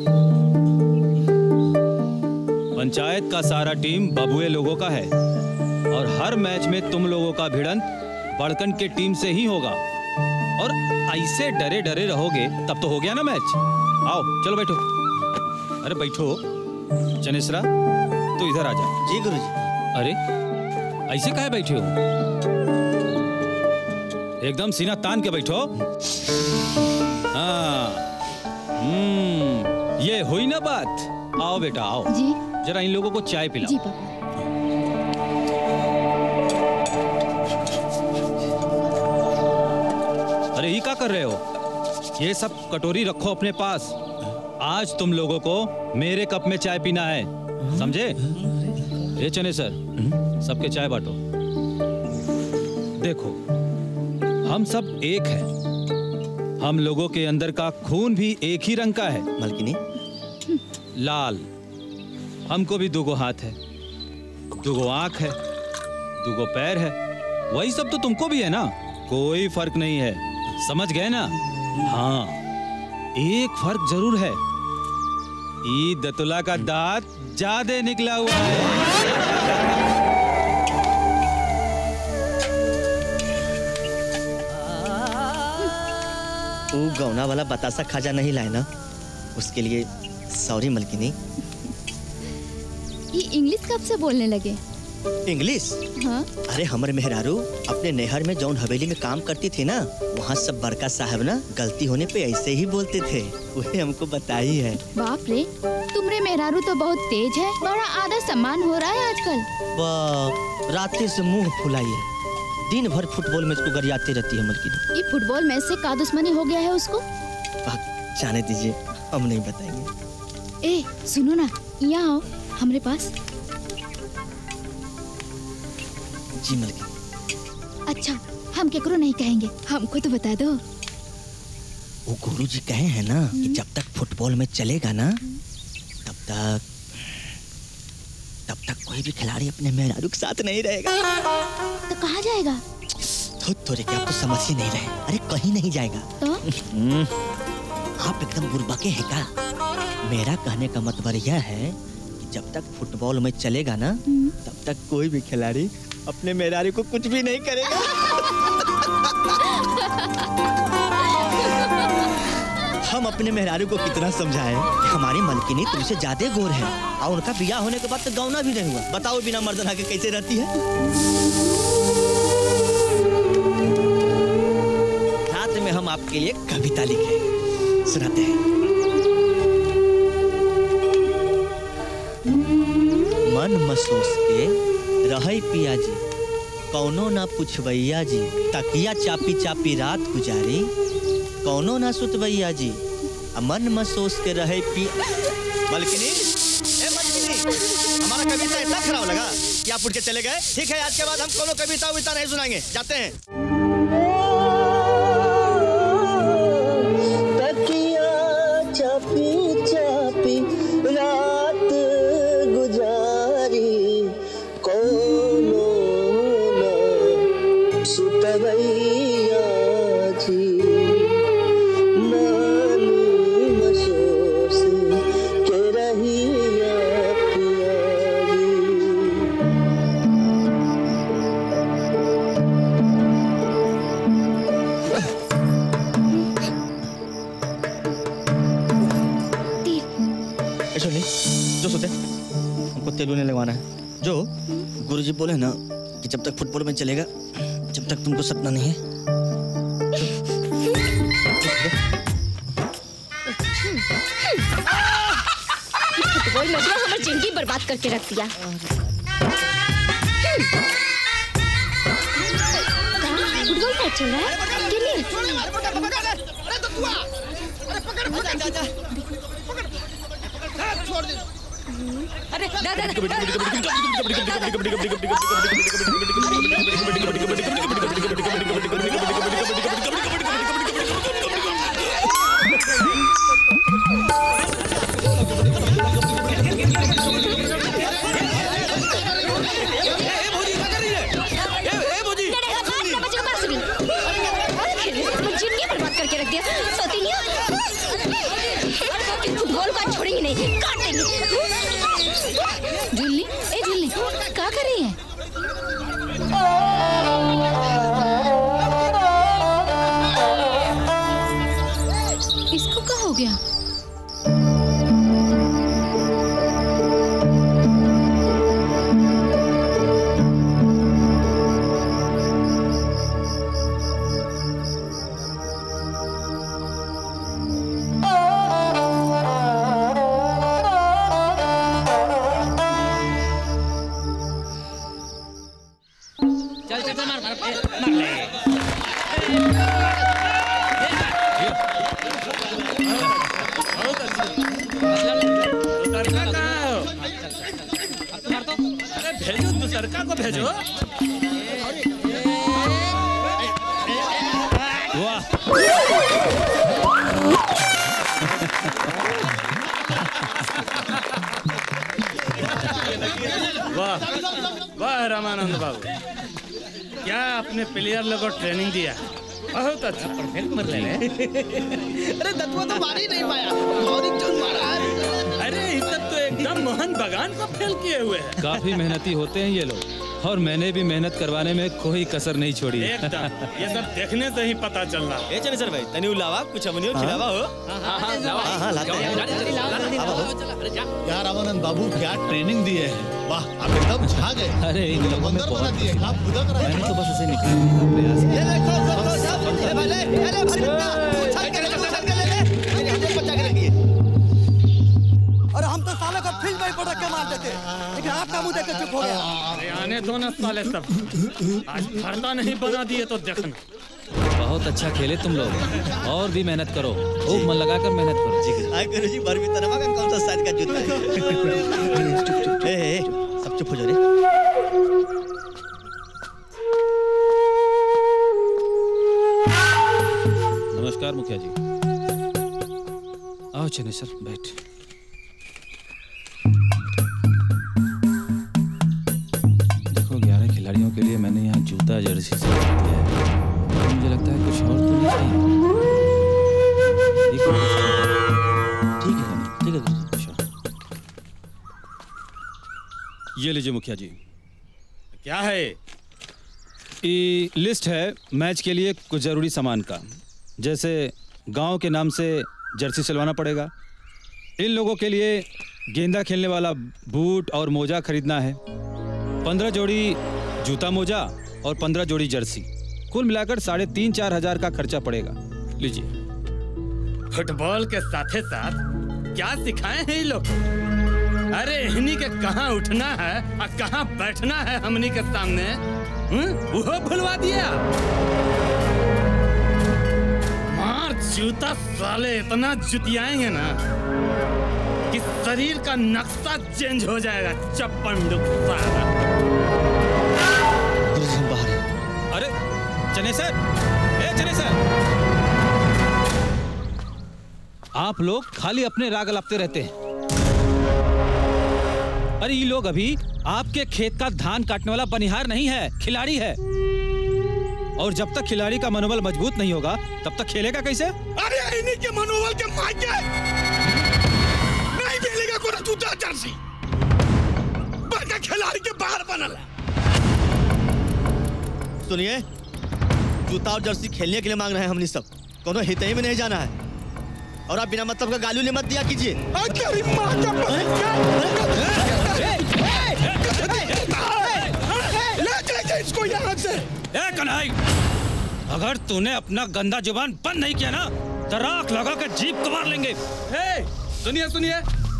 Speaker 12: पंचायत का सारा टीम बबुए लोगों का है और हर मैच में तुम लोगों का भिड़ंत बड़कन के टीम से ही होगा। और ऐसे डरे डरे रहोगे तब तो हो गया ना मैच। आओ चलो बैठो। अरे बैठो। चनेसरा तू इधर आ जा।
Speaker 18: जी गुरुजी।
Speaker 12: अरे ऐसे काहे बैठे हो? एकदम सीना तान के बैठो। हाँ। ये हुई ना बात। आओ बेटा आओ।
Speaker 22: जी।
Speaker 12: जरा इन लोगों को चाय पिलाओ।
Speaker 22: जी पापा।
Speaker 12: अरे ये क्या कर रहे हो? ये सब कटोरी रखो अपने पास। आज तुम लोगों को मेरे कप में चाय पीना है, समझे? ये चने सर, सबके चाय बांटो। देखो, हम सब एक हैं। हम लोगों के अंदर का खून भी एक ही रंग का है।
Speaker 18: मलकिनी,
Speaker 12: लाल। हमको भी 2 हाथ है, 2 आंख है, 2 पैर है। वही सब तो तुमको भी है ना। कोई फर्क नहीं है, समझ गए ना? हाँ, एक फर्क जरूर है। ई दतुला का दांत ज्यादा निकला हुआ है।
Speaker 18: वो गौना वाला बतासा खाजा नहीं लाए ना, उसके लिए सॉरी मलकिनी।
Speaker 22: ये इंग्लिश कब से बोलने लगे?
Speaker 18: इंग्लिश?
Speaker 22: हाँ?
Speaker 18: अरे हमर मेहरारू अपने नहर में जौन हवेली में काम करती थी ना, वहाँ सब बड़का साहब ना गलती होने पे ऐसे ही बोलते थे। वही हमको बताई है।
Speaker 22: बाप रे, तुमरे मेहरारू तो बहुत तेज है। बड़ा आदर सम्मान हो रहा है आजकल।
Speaker 18: वाह, रात से मुंह फुलाइए, दिन भर फुटबॉल मैच को गरियाती रहती है मलकिनी।
Speaker 22: ये फुटबॉल मैच से का दुश्मनी हो गया है उसको?
Speaker 18: जाने दीजिए, हम नहीं बताएंगे।
Speaker 22: ए सुनो ना, यहाँ आओ हमारे पास।
Speaker 18: जी मलकिनी।
Speaker 22: अच्छा, हम केकरो नहीं कहेंगे, हमको तो बता दो।
Speaker 18: वो गुरुजी कहे हैं ना कि जब तक फुटबॉल में चलेगा ना, तब तक कोई भी खिलाड़ी अपने मेहरारू के साथ नहीं रहेगा।
Speaker 22: तो कहाँ जाएगा?
Speaker 18: थोड़े क्या, आप तो समझ ही नहीं रहे। अरे कहीं नहीं जाएगा।
Speaker 22: तो?
Speaker 18: आप एकदम बुर्बके हैं क्या? मेरा कहने का मतलब यह है कि जब तक फुटबॉल में चलेगा ना, तब तक कोई भी खिलाड़ी अपने मेहरारू को कुछ भी नहीं करेगा। हम अपने मेहरारू को कितना समझाएं कि हमारी मलकिनी तुमसे ज्यादा गोर है और उनका बियाह होने के बाद तो गौना भी नहीं हुआ। बताओ बिना मर्दना के कैसे रहती है? रात में हम आपके लिए कविता लिखे, सुनाते हैं। मन मसोस के रहै पिया जी, कौनो ना पुछवैया जी, तकिया चापी चापी रात गुजारी, कौनो ना सुतवैया जी, मन मसोस के रहे पी। मलकिनी, ए मलकिनी, हमारा कविता इतना खराब लगा कि आप उठ के चले गए। ठीक है, आज के बाद हम कोनो कविता विता नहीं सुनाएंगे, जाते हैं।
Speaker 1: तकिया चापी चापी रात गुजारी,
Speaker 18: जो गुरुजी बोले ना कि जब तक फुटबॉल में चलेगा जब तक तुमको सपना नहीं है।
Speaker 19: फुटबॉल में हमारी जिंदगी बर्बाद करके रख दिया। फुटबॉल क्या चल रहा है?
Speaker 20: अरे दादा
Speaker 19: जिंदगी बर्बाद करके रख दिया। सौतीनिया फुटबॉल का छोड़ेंगे नहीं, काट देंगे।
Speaker 22: झुल्ली, ए झुल्ली, क्या कर रही है? इसको क्या हो गया?
Speaker 11: प्लेयर लोगों को ट्रेनिंग दिया, बहुत अच्छा परफेक्ट मर रहे हैं।
Speaker 15: अरे दत्वा तो मार ही नहीं पाया, बहुत ही चुन मारा है।
Speaker 11: अरे ये सब तो एकदम मोहन बागान को फेल किए हुए हैं।
Speaker 12: काफी मेहनती होते हैं ये लोग, और मैंने भी मेहनत करवाने में कोई कसर नहीं छोड़ी।
Speaker 11: एकदम, ये सब देखने से ही पता चल रहा।
Speaker 18: ए चले सर भाई, तनी लावा कुछ अमनियो खिलावा हो। हां लाते हैं
Speaker 16: यार। रामानंद बाबू क्या ट्रेनिंग दी है, वाह आप एकदम छा गए।
Speaker 12: अरे इन लोगों में बहुत
Speaker 16: दिए, आप खुदा करा।
Speaker 12: मैंने तो बस उसे निकालने का प्रयास किया।
Speaker 15: ये देखो ए भले, अरे भटका उछल के ले बचा के रखिए। और हम तो साले को फील्ड में ही पटक के मार देते, लेकिन आपका मुंह देख के चुप हो गया।
Speaker 11: अरे आने दो ना साले सब, आज फरदा नहीं बना दिए तो देखना।
Speaker 12: बहुत अच्छा खेले तुम लोग, और भी मेहनत करो, खूब मन लगाकर मेहनत करो।
Speaker 18: आए गुरुजी बारहवीं तनमा का कौन सा साइज का जूता है? ए सब चुप हो जाओ रे।
Speaker 12: नमस्कार मुखिया जी। आओ चने सर बैठ। देखो 11 खिलाड़ियों के लिए मैंने यहाँ जूता जर्सी से दिया है। मुझे लगता है कुछ और तो नहीं चाहिए।
Speaker 18: ठीक है गुरुजी।
Speaker 12: ये लीजिए मुखिया जी।
Speaker 11: क्या है?
Speaker 12: ये लिस्ट है मैच के लिए कुछ जरूरी सामान का, जैसे गांव के नाम से जर्सी सिलवाना पड़ेगा। इन लोगों के लिए गेंदा खेलने वाला बूट और मोजा खरीदना है। 15 जोड़ी जूता मोजा और 15 जोड़ी जर्सी, कुल मिलाकर 3,500-4 हजार का खर्चा पड़ेगा। लीजिए।
Speaker 11: फुटबॉल के साथ साथ क्या सिखाए हैं ये लोग? अरे इन्हीं के कहाँ उठना है और कहाँ बैठना है हमनी के सामने, वो भुलवा दिया। मार जूता साले इतना जुतियाएंगे ना कि शरीर का नक्शा चेंज हो जाएगा। चप्पंडुक साला।
Speaker 12: अरे चने सर, ए चने सर, आप लोग खाली अपने राग अलापते रहते हैं। अरे ये लोग अभी आपके खेत का धान काटने वाला बनिहार नहीं है, खिलाड़ी है। और जब तक खिलाड़ी का मनोबल मजबूत नहीं होगा तब तक खेलेगा कैसे?
Speaker 11: अरे इन्हीं के मनोबल के मायके नहीं मिलेगा कोई जूता जर्सी, बड़का खिलाड़ी के बाहर बनल।
Speaker 18: सुनिए, जूता और जर्सी खेलने के लिए मांग रहे हैं हमने सब, कोनो हितई में नहीं जाना है। और आप बिना मतलब का गाली उली मत दिया कीजिए।
Speaker 12: कन्हाई, अगर तूने अपना गंदा जुबान बंद नहीं किया ना तो राख लगा के जीप कबार लेंगे।
Speaker 11: सुनिए सुनिए,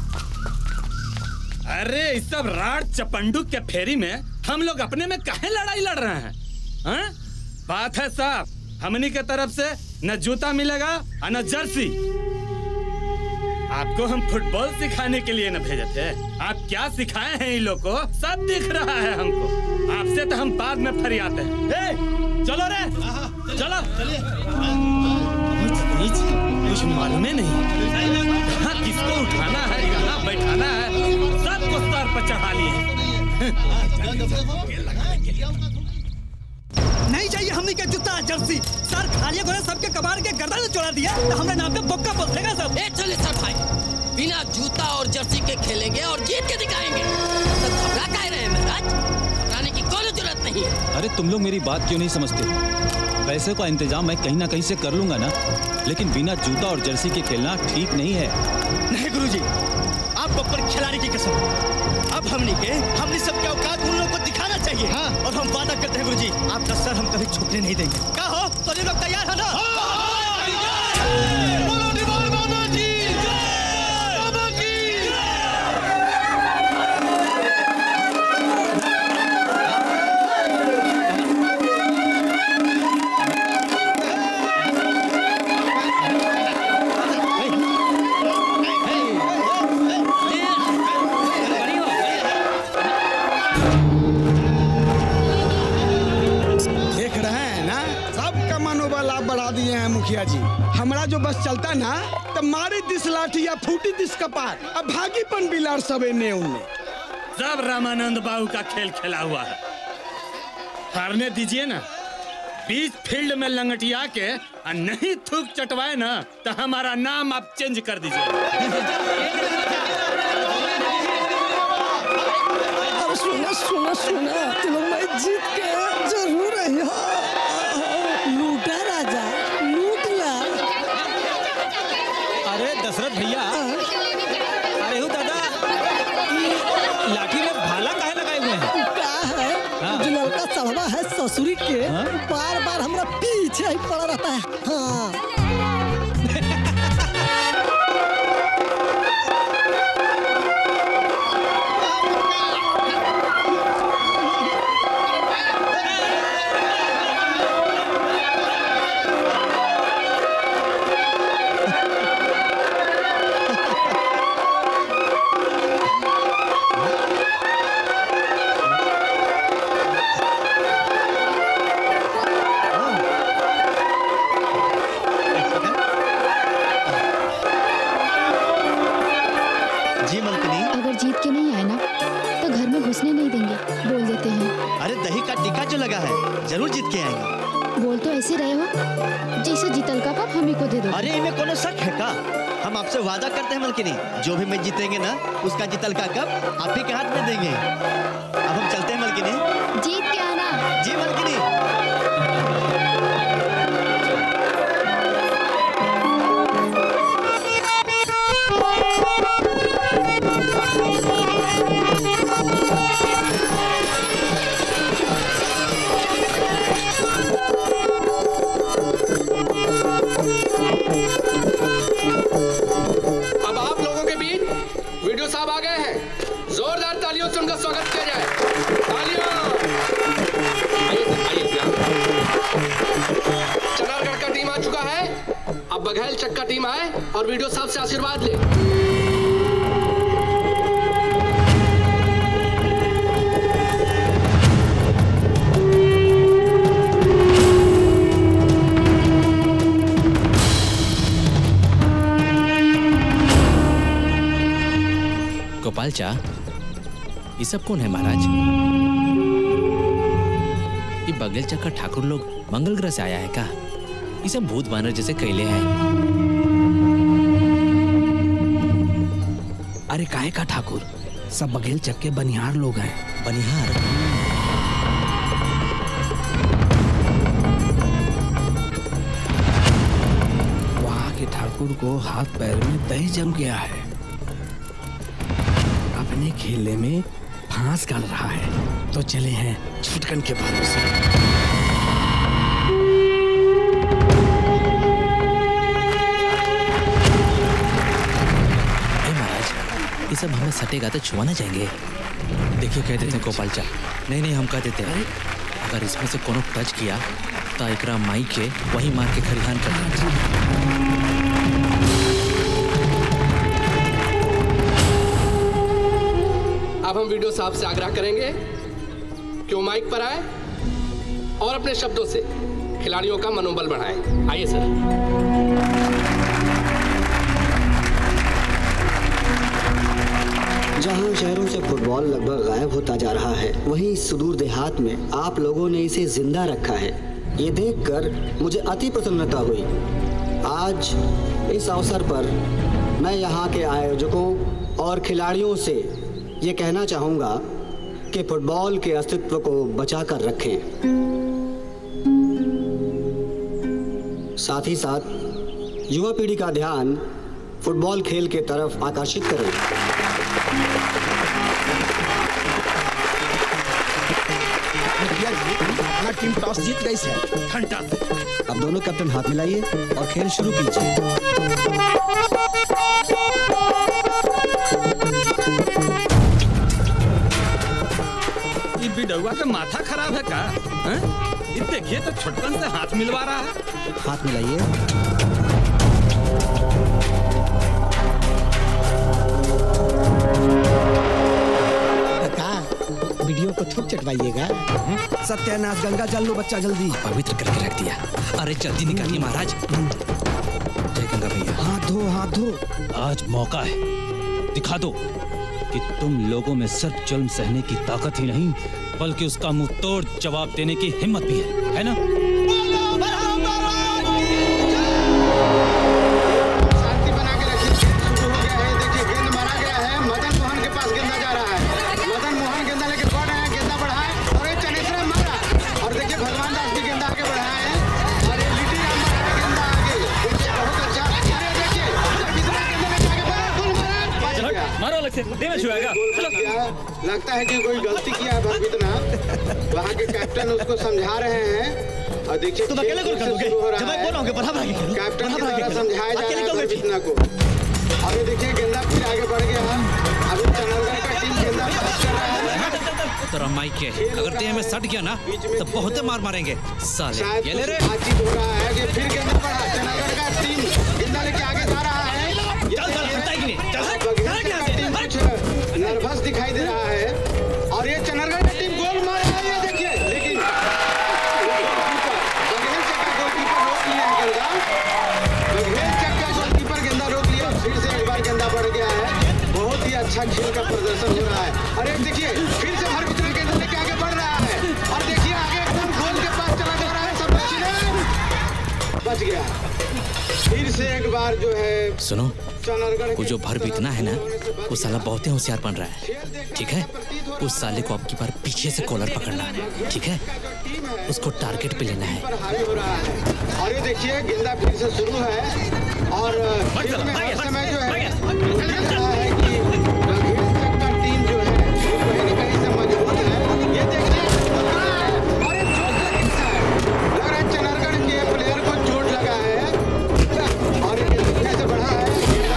Speaker 11: अरे इस सब राड चपंडू के फेरी में हम लोग अपने में काहे लड़ाई लड़ रहे हैं? हाँ? बात है साफ, हमनी के तरफ से न जूता मिलेगा और न जर्सी। आपको हम फुटबॉल सिखाने के लिए न भेजे थे, आप क्या सिखाए हैं इन लोग को सब दिख रहा है हमको। आपसे तो हम बाद में फरियाते हैं। चलो रे, चलो कुछ मालूम ही नहीं कहाँ किसको उठाना है, कहाँ बैठाना है, सबको सर पर चढ़ा लिए।
Speaker 7: नहीं चाहिए हमने के जूता जर्सी। सर खालिया घोड़े सबके कबाड़ के गर्दन चढ़ा दिया तो हमारे नाम पे बक्का बोलेगा सब।
Speaker 1: चले सब भाई, बिना जूता और जर्सी के खेलेंगे और जीत के दिखाएंगे। तो घबरा काहे रहे महाराज, घबराने की कोई जरूरत नहीं है।
Speaker 12: अरे तुम लोग मेरी बात क्यों नहीं समझते? पैसे का इंतजाम मैं कहीं ना कहीं से कर लूंगा ना, लेकिन बिना जूता और जर्सी के खेलना ठीक नहीं है।
Speaker 15: नहीं गुरुजी, आप बब्बर खिलाड़ी की कसम, अब हमने सबके औकात उन लोगों को दिखाना चाहिए। हाँ। और हम वादा करते हैं गुरुजी, आपका सर हम कभी झुकने नहीं देंगे। क्या हो तो ये लोग तैयार है ना?
Speaker 14: मुखिया जी, हमारा जो बस चलता ना तो मारी दिस लाठी या फूटी दिस कपार, अब भागीपन बिलार सब ने उनने
Speaker 11: सब रामानंद बाबू का खेल खेला हुआ है। हारने दीजिए ना, बीच फील्ड में लंगटिया के और नहीं थूक चटवाए ना तो हमारा नाम आप चेंज कर दीजिए।
Speaker 15: अब सुना सुना सुना, तुम लोग मैं जीत के जरूर लूटा राजा, लूट ला।
Speaker 12: अरे दशरथ भैया, अरे हो दादा, लाठी में भाला काहे लगाए हुए हैं?
Speaker 15: क्या है, जो लड़का चढ़वा है ससुरी के, बार बार हमरा पीछे ही पड़ा रहता है। हाँ।
Speaker 18: जरूर जीत के आएंगे।
Speaker 22: बोल तो ऐसे रहे हो जैसे जीतल का कप हमी को दे दो।
Speaker 18: अरे इनमें कोनो शक है का? हम आपसे वादा करते हैं मलकिनी, जो भी मैच जीतेंगे ना उसका जीतल का कप आप ही के हाथ में देंगे। अब हम चलते हैं मलकिनी।
Speaker 22: जीत के आना।
Speaker 18: जी मलकिनी।
Speaker 9: साहब आ गए हैं, जोरदार तालियों से उनका स्वागत किया जाए। तालियां। चनारगढ़ का टीम आ चुका है, अब बघेल चक का टीम आए और वीडियो साहब से आशीर्वाद ले।
Speaker 17: गोपाल चा, ये सब कौन है महाराज? ये बगल चक का ठाकुर लोग मंगल ग्रह से आया है का? ये सब भूत बानर जैसे कैले हैं।
Speaker 7: अरे काहे का ठाकुर, सब बघेल चक के बनिहार लोग हैं।
Speaker 17: बनिहार?
Speaker 7: वहाँ के ठाकुर को हाथ पैर में दही जम गया है, अपने खेले में फांस डाल रहा है, तो चले हैं छुटकन के भरोसे।
Speaker 17: ये सब हमें सटेगा तो छुआ ना जाएंगे। देखिए कह देते हैं गोपाल चा, नहीं हम कह देते हैं अगर इसमें से कोनो टच किया तो एकरा माई के वही मार के खरिहान कर
Speaker 9: अब हम वीडियो साहब से आग्रह करेंगे कि वो माइक पर आए और अपने शब्दों से खिलाड़ियों का मनोबल बढ़ाएं। आइए सर।
Speaker 5: जहां शहरों से फुटबॉल लगभग गायब होता जा रहा है, वहीं सुदूर देहात में आप लोगों ने इसे जिंदा रखा है। ये देखकर मुझे अति प्रसन्नता हुई। आज इस अवसर पर मैं यहाँ के आयोजकों और खिलाड़ियों से ये कहना चाहूँगा कि फुटबॉल के अस्तित्व को बचा कर रखें। साथ ही साथ युवा पीढ़ी का ध्यान फुटबॉल खेल के तरफ आकर्षित करें।
Speaker 8: अपना टीम टॉस जीत गई है। घंटा से
Speaker 5: अब दोनों कैप्टन हाथ मिलाइए और खेल शुरू कीजिए।
Speaker 11: ये बिडौआ का माथा खराब है का? ये देखिए तो छटकन से हाथ मिलवा रहा है।
Speaker 5: हाथ मिलाइए।
Speaker 8: वीडियो को थूक चटवाइएगा। सत्यानाश, गंगा जल लो बच्चा जल्दी।
Speaker 17: पवित्र करके रख दिया। अरे जल्दी निकालिए महाराज। जय गंगा भैया।
Speaker 8: हाथ धो हाथ धो।
Speaker 12: आज मौका है, दिखा दो कि तुम लोगों में सिर्फ जुल्म सहने की ताकत ही नहीं बल्कि उसका मुंह तोड़ जवाब देने की हिम्मत भी है ना?
Speaker 14: शांति बना के रखिए। शुरू हो गया है। देखिए गेंद मारा गया है। मदन मोहन के पास गेंदा जा रहा है। मदन मोहन गेंदा लेके बढ़ रहे हैं। गेंदा बढ़ाए और ये चनेसरा मारा और देखिए भगवान दास भी गेंदा आगे बढ़ाए हैं और ये लिटी राम मारा गेंदा आगे। देखिए बहुत अच्छा। अरे देखिए कितना गेंदा लेके आगे बढ़ा, फुल मारा, बच गया।
Speaker 10: मारो अलग से, दे में छुएगा।
Speaker 14: लगता है कि कोई गलती किया है भरवितना। वहाँ के कैप्टन उसको समझा रहे हैं और देखिए
Speaker 15: तुम अकेले गोल कर दोगे जब मैं बोल रहा हूँ बराबर आगे खेलो।
Speaker 14: कैप्टन की तरह समझाया जा रहा है भरवितना को। और ये देखिए गेंदा फिर आगे बढ़ गया। अभी चनौर का टीम गेंदा पास कर रहा है।
Speaker 17: तो रमाई के अगर ते में सट गया ना तो बहुत मार मारेंगे साले। ये ले रे।
Speaker 14: बातचीत हो रहा है कि फिर गेंदा बढ़ा। चनौर का टीम गेंदा लेके आगे जा रहा है। नर्वस दिखाई दे रहा है और ये चनरगढ़ की टीम गोल मार रही है। देखिए लेकिन बघेल चक्का गोलकीपर रोक लिया है गेंदा। बघेल चक्का गोलकीपर गेंदा रोक लिया। फिर से एक बार गेंदा बढ़ गया है। बहुत ही अच्छा खेल का प्रदर्शन हो रहा है। और एक देखिए फिर से भरवितना गेंदा लेके आगे बढ़ रहा है और देखिए आगे एकदम गोल के पास चला जा रहा है। सब बच गया। फिर से एक बार जो है
Speaker 17: सुनो, वो जो भरवितना है ना वो साला बहुत ही होशियार बन रहा है। ठीक है, उस साले को अब की बार पीछे से कॉलर पकड़ना है। ठीक है, उसको टारगेट पे लेना है।
Speaker 14: और ये देखिए गेंदा फिर से शुरू है और खेल में हर समय जो है दिख रहा है कि बघेल चक्का टीम जो है वो कहीं न कहीं से मजबूत है। ये देखिए और ये चोट लगी है। लग रहा है चनरगढ़ के प्लेयर को चोट लगा है और ये कितने से बढ़ा है।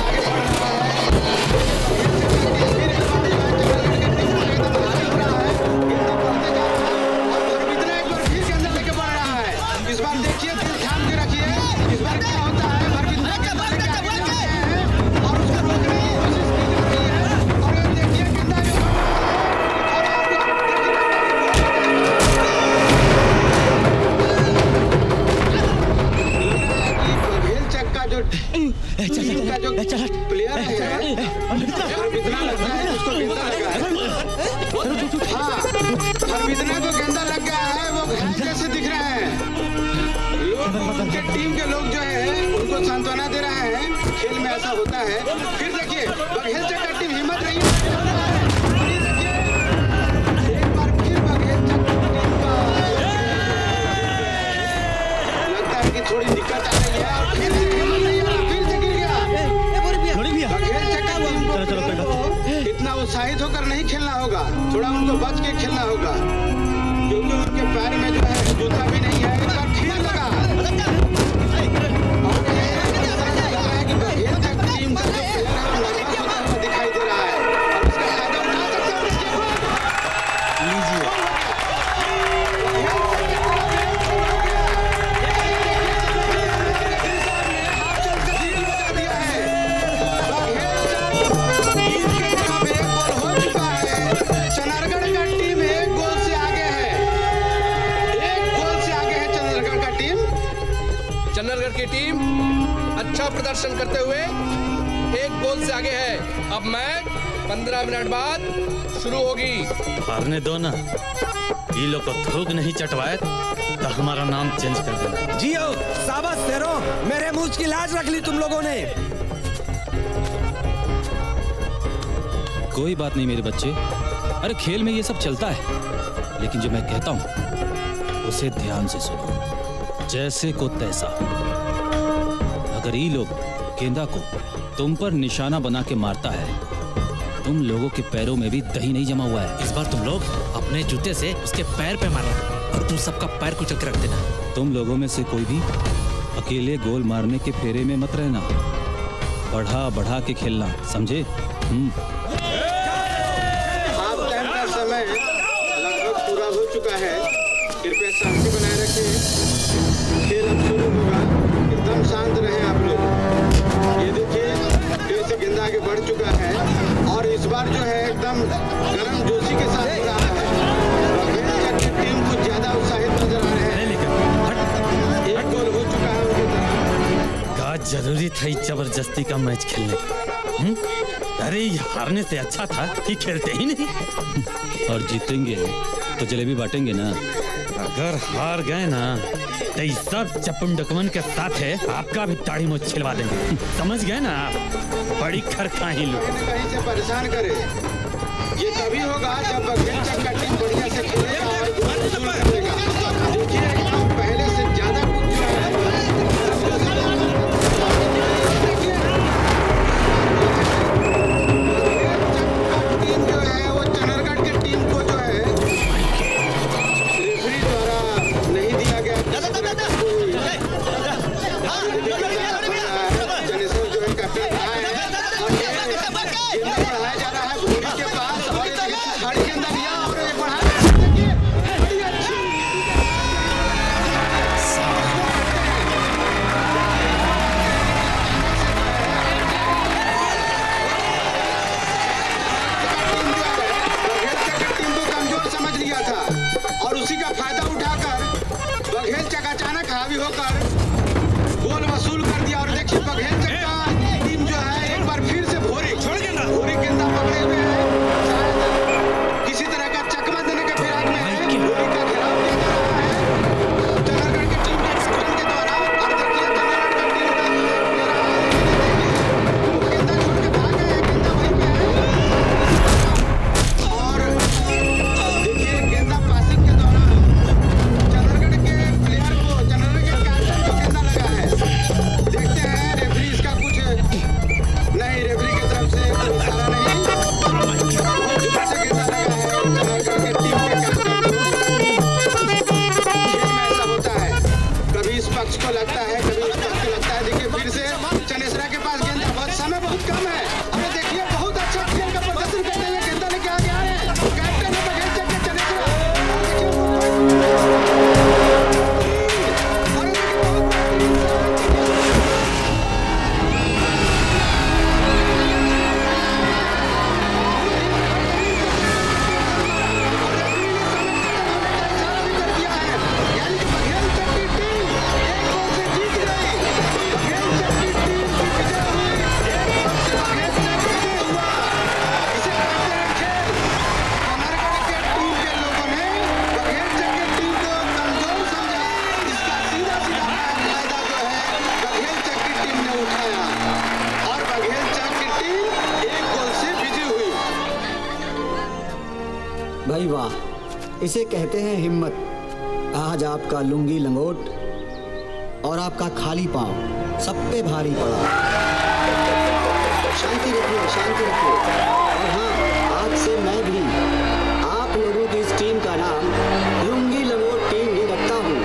Speaker 14: इस बार देखिए दिल थाम के रखिए। इस बार क्या होता है। भरवितना गेंदा लेके आगे जा रहे हैं और उसको रोकने की कोशिश की जा रही है और ये देखिए गेंदा बघेल चक्का जो प्लेयर है भरवितना लगता है उसको गेंदा लगा है। हाँ, भरवितना को गेंदा लग गया है। वो घायल जैसे दिख रहे हैं। उनके टीम के लोग जो है उनको सांत्वना दे रहे हैं। खेल में ऐसा होता है। फिर देखिए बघेल चक्का टीम हिम्मत नहीं है। एक बार फिर बघेल चक्का टीम का लगता है कि थोड़ी दिक्कत आ रही है और फिर से हिम्मत नहीं है। फिर से गिर गया। बघेल चक्का टीम को इतना उत्साहित होकर नहीं खेलना होगा। थोड़ा उनको बच के खेलना होगा क्योंकि उनके पैर में जो है जूता भी नहीं है। एक बार फिर लगा और टीम का जो प्लेयर है दिखाई दे रहा है।
Speaker 9: अच्छा प्रदर्शन करते हुए 1 गोल से आगे है। अब मैच 15 मिनट बाद शुरू होगी।
Speaker 11: हारने दो ना, ये लोग को थूक नहीं चटवाए तो हमारा नाम चेंज कर देना।
Speaker 8: जियो, शाबाश शेरो, मेरे मुंह की लाज रख ली तुम लोगों ने।
Speaker 12: कोई बात नहीं मेरे बच्चे, अरे खेल में ये सब चलता है, लेकिन जो मैं कहता हूँ उसे ध्यान से सुनो, जैसे को तैसा। अगर ये लोग गेंदा को तुम पर निशाना बना के मारता है, तुम लोगों के पैरों में भी दही नहीं जमा हुआ है।
Speaker 17: इस बार तुम लोग अपने जूते से उसके पैर पे मारना और तुम सबका पैर कुचल के रख देना।
Speaker 12: तुम लोगों में से कोई भी अकेले गोल मारने के फेरे में मत रहना, बढ़ा बढ़ा के खेलना, समझे?
Speaker 14: हाफ टाइम का समय लगभग पूरा हो चुका है, कृपया शांति बनाए रखिए। खेल अब शुरू होगा, एकदम शांत रहे आप लोग। ये देखिए फिर से गेंदा आगे बढ़ चुका है और इस बार जो है एकदम गर्म जोशी के साथ हो रहा है। टीम कुछ ज्यादा उत्साहित नजर आ रहे हैं, लेकिन 1 गोल हो चुका है उनकी तरफ।
Speaker 11: क्या जरूरी था इस जबरदस्ती का मैच खेलने का? अरे हारने से अच्छा था कि खेलते ही नहीं।
Speaker 12: और जीतेंगे तो जलेबी बांटेंगे ना।
Speaker 11: अगर हार गए ना तो इस सब चपन डकमन के साथ है आपका भी दाढ़ी मोछ छिलवा देंगे, समझ गए ना आप? बड़ी खरखाही लोग
Speaker 14: कहीं से परेशान करे। ये तभी होगा जब बघेल चक का टीम बढ़िया से खेलेगा और गोल वसूल करेगा। देखिए अब पहले से ज्यादा कुछ जो है टीम जो है वो चनरगढ़ की टीम को जो है रेफरी द्वारा नहीं दिया गया। जनेश्वर जो है कैप्टन रहा है और गेंदा बढ़ाया जा रहा है भूरी के पास और खड़ी गेंदा लिया और एक बढ़ाया। देखिए बड़ी अच्छी टीम को कमजोर समझ लिया था और उसी का फायदा उठाकर बघेल चक अचानक हावी होकर गोल वसूल कर दिया। और देखिए बघेल चक का टीम जो है एक बार फिर से भोरी गेंदा पकड़े हुए हैं, शायद किसी तरह का चकमा देने के फिराक में है। भोरी का खिलाफ किया जा रहा है चंडीगढ़ की टीम के कैप्टन के द्वारा। और देखिए चंडीगढ़ की टीम का गेंदा छोड़ के भाग गए, गेंदा वहीं पे है। और देखिए गेंदा पासिंग के दौरान चंडीगढ़ के प्लेयर को, चंडीगढ़ के कैप्टन को गेंदा लगा है। देखते हैं रेफरी इसका कुछ नहीं, रेफरी की तरफ से कोई इशारा नहीं, जोर से गेंदा लगा है चंडीगढ़ के टीम के कैप्टन को। खेल में ऐसा होता है, कभी इस पक्ष को लगता है कभी उस पक्ष को लगता है। देखिए फिर से चनेसरा के पास गेंदा, बहुत समय बहुत कम है। अरे देखिए बहुत अच्छा खेल का प्रदर्शन करते हुए गेंदा लेके आ गया है कैप्टन है बघेल चक के चनेसरा।
Speaker 5: भाई वाह, इसे कहते हैं हिम्मत। आज आपका लुंगी लंगोट और आपका खाली पांव सब पे भारी पड़ा। शांति रखिए, शांति रखिए। और हाँ, आज से मैं भी आप लोगों की इस टीम का नाम लुंगी लंगोट टीम ही रखता हूँ।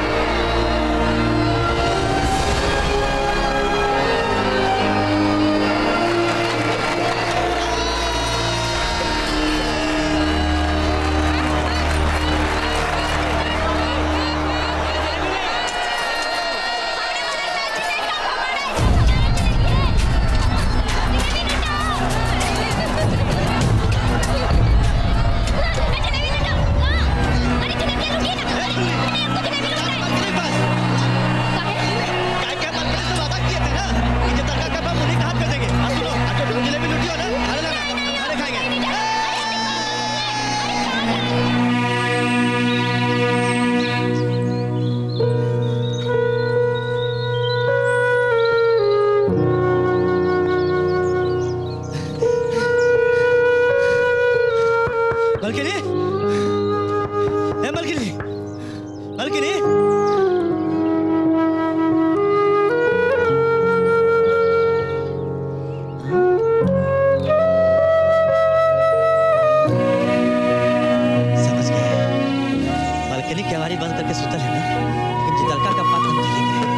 Speaker 18: सुतल है ना, लेकिन जितलका का बात हम चले गए।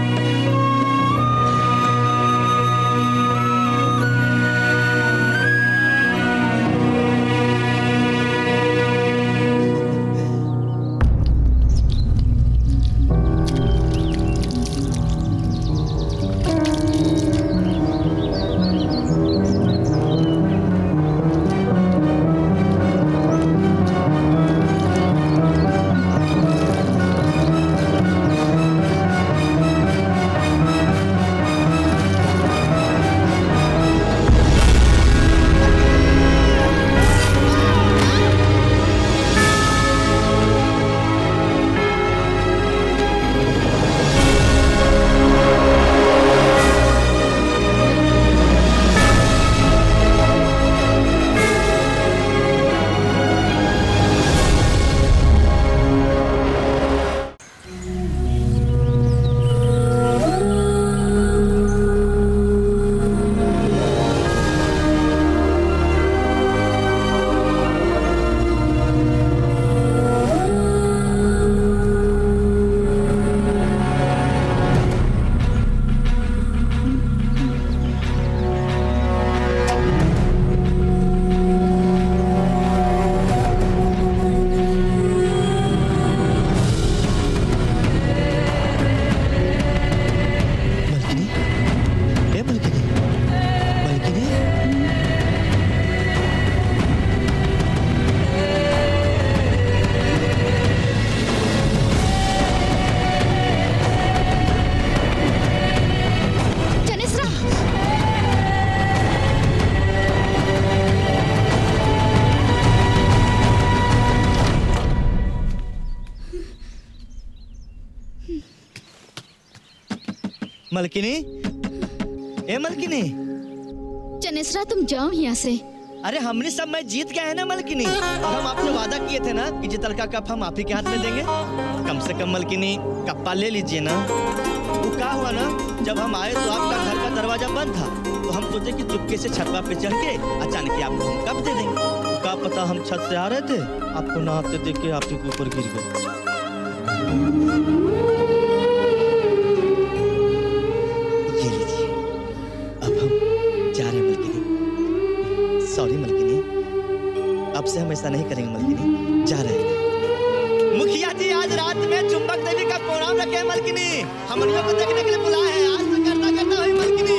Speaker 18: मलकिनी, ए मलकिनी।
Speaker 22: चनेसरा तुम जाओ यहाँ से।
Speaker 18: अरे हमने सब मैच जीत गए हैं ना मलकिनी, और हम आपसे वादा किए थे ना कि जितल का कप हम आप ही के हाथ में देंगे। कम से कम मलकिनी कप्पा ले लीजिए ना। वो क्या हुआ ना, जब हम आए तो आपका घर का दरवाजा बंद था, तो हम सोचे कि चुपके से छतवा पे चढ़ के अचानक ही आपको हम कप दे देंगे। क्या पता हम छत से आ रहे थे, आपको ना आते देख के आप ही के ऊपर गिर गए। सॉरी मलकिनी, अब से हम ऐसा नहीं करेंगे मलकिनी, जा रहे हैं। मुखिया जी आज रात में चुंबक देवी का प्रोग्राम रखे हैं मलकिनी, हमनियों को देखने के लिए बुलाए हैं। आज तो करना करना हुई मलकिनी।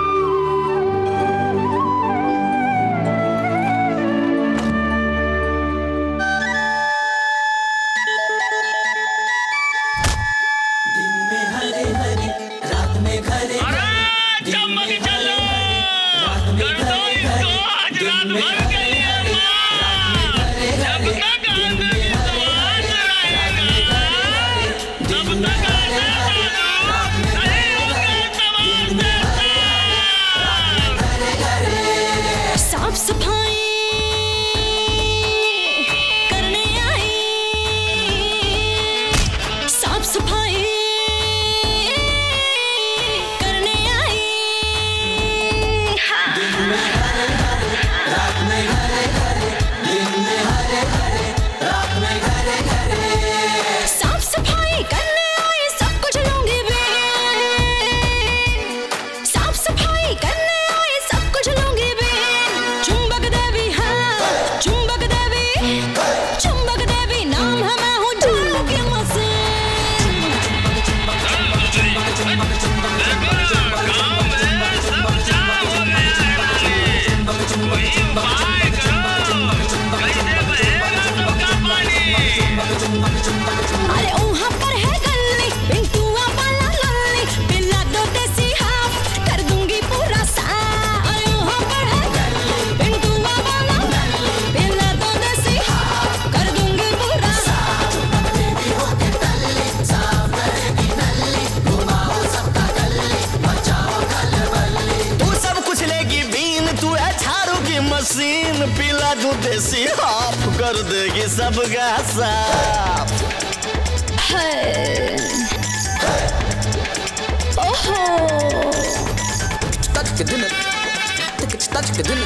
Speaker 3: दिन में हरे हरे, रात में घरे चमक चलो, कर दो इसको आज रात भर के लिए जब तक आंधी की आवाज रहेगा, तब तक आने वालों नहीं होगा समाज में साफ सफाई करने आई, साफ सफाई करने आई। दिन में हरे हरे, रात में घरे घरे, दिन में हरे हरे, रात में घरे घरे। साफ सफाई करने आए सब कुछ लूंगी बेन, साफ सफाई करने आए सब कुछ लूंगी बेन। चुंबक देवी हाँ, चुंबक देवी, चुंबक देवी नाम है, मैं हूँ झाड़ू की मशीन। अरे वहाँ पर है गली, पिंटुआ वाला लल्ली, पिला दो देसी हाफ, कर दूंगी पूरा साफ। अरे वहाँ पर है गली, पिंटुआ वाला लल्ली, पिला दो देसी हाफ, कर दूंगी पूरा साफ। देवी होके तल्ली, साफ करेगी नल्ली, घुमाओ सबका गल्ली, बचाओ खलबल्ली।
Speaker 6: तू सब कुछ लेगी बीन, तू है झाड़ू की मशीन, पिला दूं देसी हाफ, कर देगी सबका साफ।
Speaker 3: ओहो
Speaker 23: touch the dinner, touch the dinner,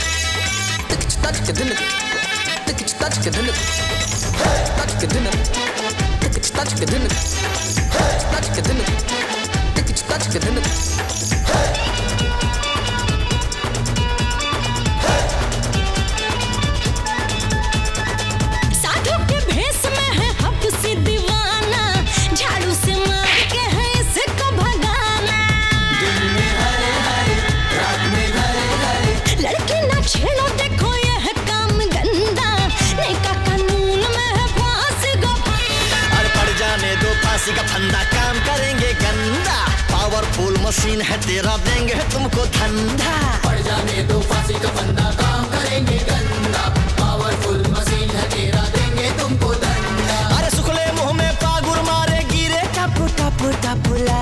Speaker 23: touch the dinner, touch the dinner, touch the dinner, touch
Speaker 3: साधु के भेष में है हबसी दीवाना, झाड़ू से मार के है इसको भगाना। दिन में हरे हरे, रात में हरे हरे, लड़की ना छेड़ो देखो ये है काम गंदा, नहीं का कानून में है फांसी का फंदा।
Speaker 6: अरे पड़ जाने दो फांसी का फंदा, काम करेंगे गंदा, पावरफुल मशीन है तेरा, देंगे तुमको धंधा।
Speaker 3: पड़ जाने दो फांसी का फंदा, काम करेंगे गंदा, पावरफुल मशीन है तेरा, देंगे तुमको धंधा।
Speaker 6: अरे सुखले मुंह में पागुर मारे, गिरे टप टप टपला।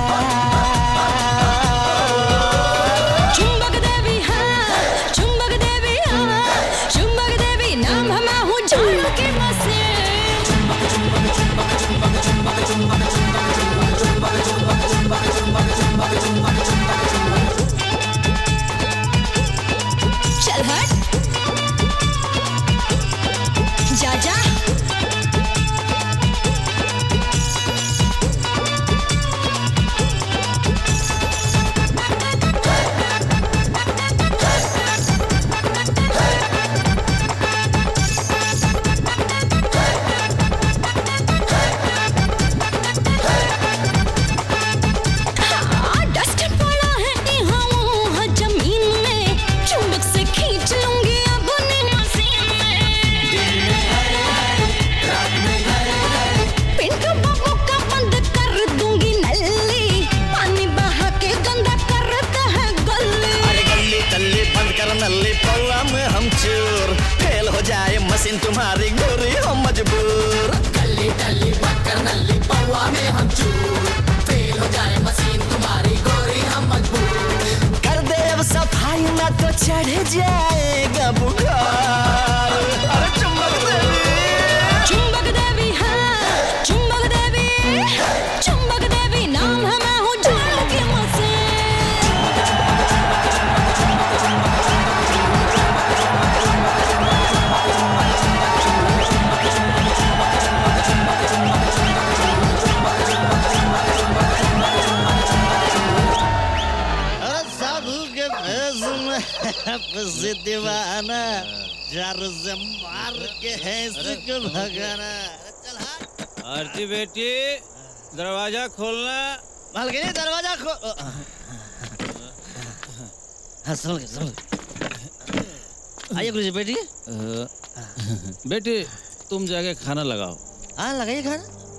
Speaker 3: चुंबक देवी हाँ, चुंबक देवी हाँ, चुंबक देवी नाम है, मैं हूँ झाड़ू की मशीन। चुंबक चुंबक चुंबक चुंबक चुंबक चुंबक चुंबक चुंबक चुंबक चुंबक चुंबक चुंबक चुंबक चुंबक चुंबक। चल हट, जा जा। हाँ, डस्ट पड़ा है यहाँ वहाँ जमीन में, चुंबक से खींच लूंगी अब उन्हें मशीन में। दिन में हरे हरे, रात में हरे हरे, पिंटू बाबू का बंद कर दूंगी नल्ली, पानी बहा के गंदा करता है गली।
Speaker 6: अरे गली तल्ली बंद कर नल्ली, पौआ में हम चोर, फेल हो जाए मशीन तुम्हारी, गोरी हम मजबूर।
Speaker 3: गली टल्ली बंद कर नल्ली, पौआ में हम चूर, फेल हो जाए मशीन तुम्हारी, गोरी हम मजबूर।
Speaker 6: कर दे अब सफाई ना तो चढ़ जाएगा बुखार। अरे चुंबक देवी,
Speaker 3: चुंबक देवी हाँ, चुंबक देवी, चुंबक देवी नाम है, मैं हूँ झाड़ू की मशीन।
Speaker 6: अरे साधु के भेष में हबसी दीवाना, झाड़ू से मार के है इसको भगाना।
Speaker 12: आरती बेटी, दरवाजा खोलना।
Speaker 6: मालकिनी दरवाजा खोल। हाँ समझ गए, समझ गए। आइए गुरुजी बेटी।
Speaker 12: बेटी तुम जाके खाना लगाओ।
Speaker 6: हाँ लगाइए खाना,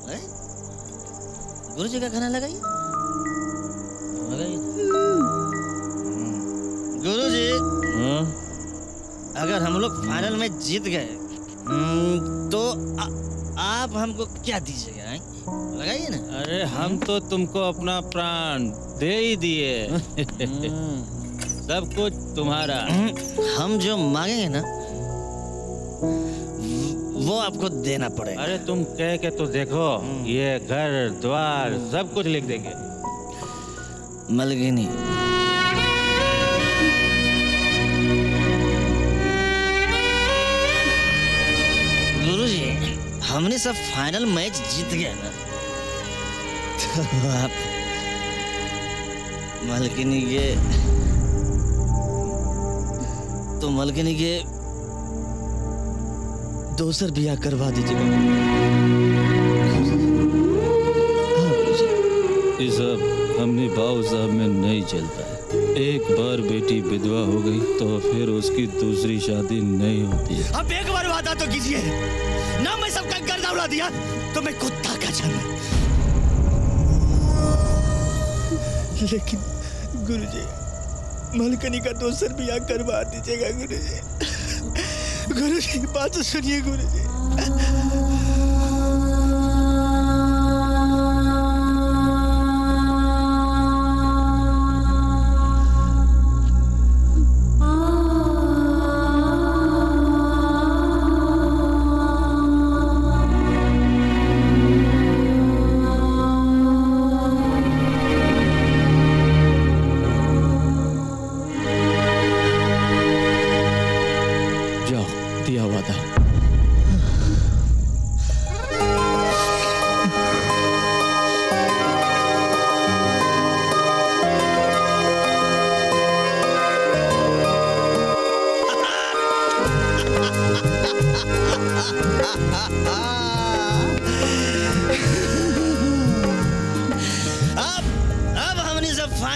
Speaker 6: गुरुजी का खाना लगाइए, लगाइए। गुरुजी, अगर हम लोग फाइनल में जीत गए तो आप हमको क्या दीजिएगा? लगाइए ना।
Speaker 12: अरे हम तो तुमको अपना प्राण दे ही दिए। सब कुछ तुम्हारा।
Speaker 6: हम जो मांगेंगे ना वो आपको देना पड़ेगा।
Speaker 12: अरे तुम कह के तो देखो, ये घर द्वार सब कुछ लिख देंगे।
Speaker 6: मलगिनी, गुरुजी हमने सब फाइनल मैच जीत गए ना, तो आप मलगिनी के दूसर ब्याह करवा दीजिएगा।
Speaker 12: ये सब हमने बाबू साहब में नहीं चलता है। एक बार बेटी विधवा हो गई तो फिर उसकी दूसरी शादी नहीं होती है।
Speaker 15: अब एक बार वादा तो कीजिए ना, मैं सबका गर्दा उड़ा दिया तो मैं कुत्ता का जन्म। लेकिन गुरुजी मलकनी का दूसर ब्याह करवा दीजिएगा गुरुजी। गुरुजी बात तो सुनिए गुरुजी।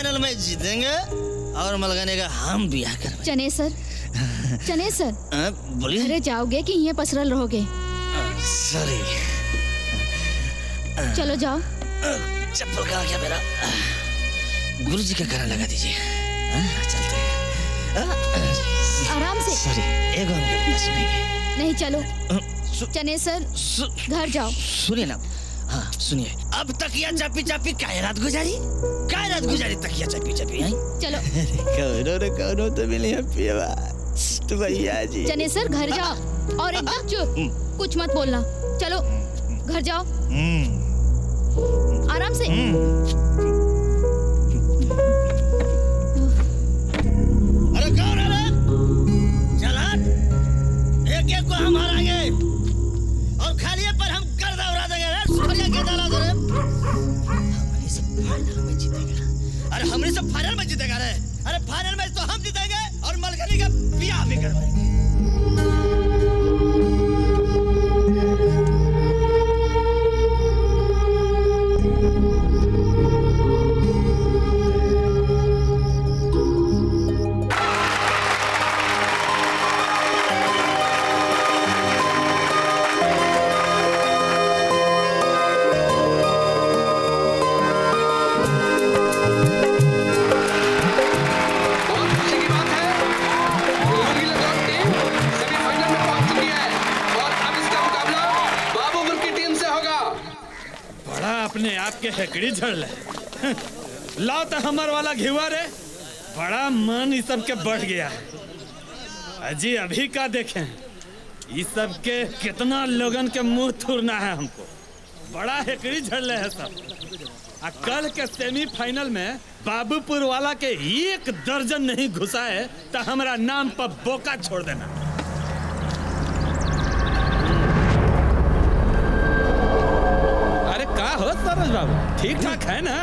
Speaker 6: फाइनल मैच जीतेंगे और मलगाने का हम ब्याह करवाएंगे।
Speaker 22: चने सर
Speaker 6: बोलिए।
Speaker 22: घरे जाओगे कि यहाँ पसरल रहोगे?
Speaker 6: सॉरी।
Speaker 22: चलो जाओ।
Speaker 6: चप्पल कहाँ गया मेरा? गुरुजी का करा लगा दीजिए। चलते हैं।
Speaker 22: आराम से।
Speaker 6: सॉरी, एक और सुनेंगे।
Speaker 22: नहीं चलो। चने सर घर जाओ।
Speaker 6: सुनिए ना। हाँ सुनिए। अब तकिया चापी चापी काय रात गुजारी तकिया चापी चापी।
Speaker 22: चलो।
Speaker 6: कौनो तो मिली है पिया तो भैया जी।
Speaker 22: चने सर घर जाओ और एकदम चुप, कुछ मत बोलना। चलो घर जाओ आराम से।
Speaker 6: अरे कौन है रे? चला एक को हम हारेंगे और खालिए पर हम गर्दा उड़ा देंगे रे। सूर्य के डाला दे रे। अरे हमने सब फाइनल में जीतेगा रे। अरे फाइनल मैच तो हम जीतेंगे और मलगनी का ब्याह भी करवाएंगे।
Speaker 11: अपने आप के हेकड़ी झड़ ले। लाओ तो हमार वाला घिवा रे। बड़ा मन इस सब के बढ़ गया है। अजी अभी का देखें इस सब के कितना लोगन के मुंह थुरना है हमको। बड़ा हेकड़ी झड़ ले है सब। कल के सेमीफाइनल में बाबूपुर वाला के 1 दर्जन नहीं घुसा है तो हमारा नाम पर बोका छोड़ देना। का हो सरोज बाबू ठीक ठाक है ना?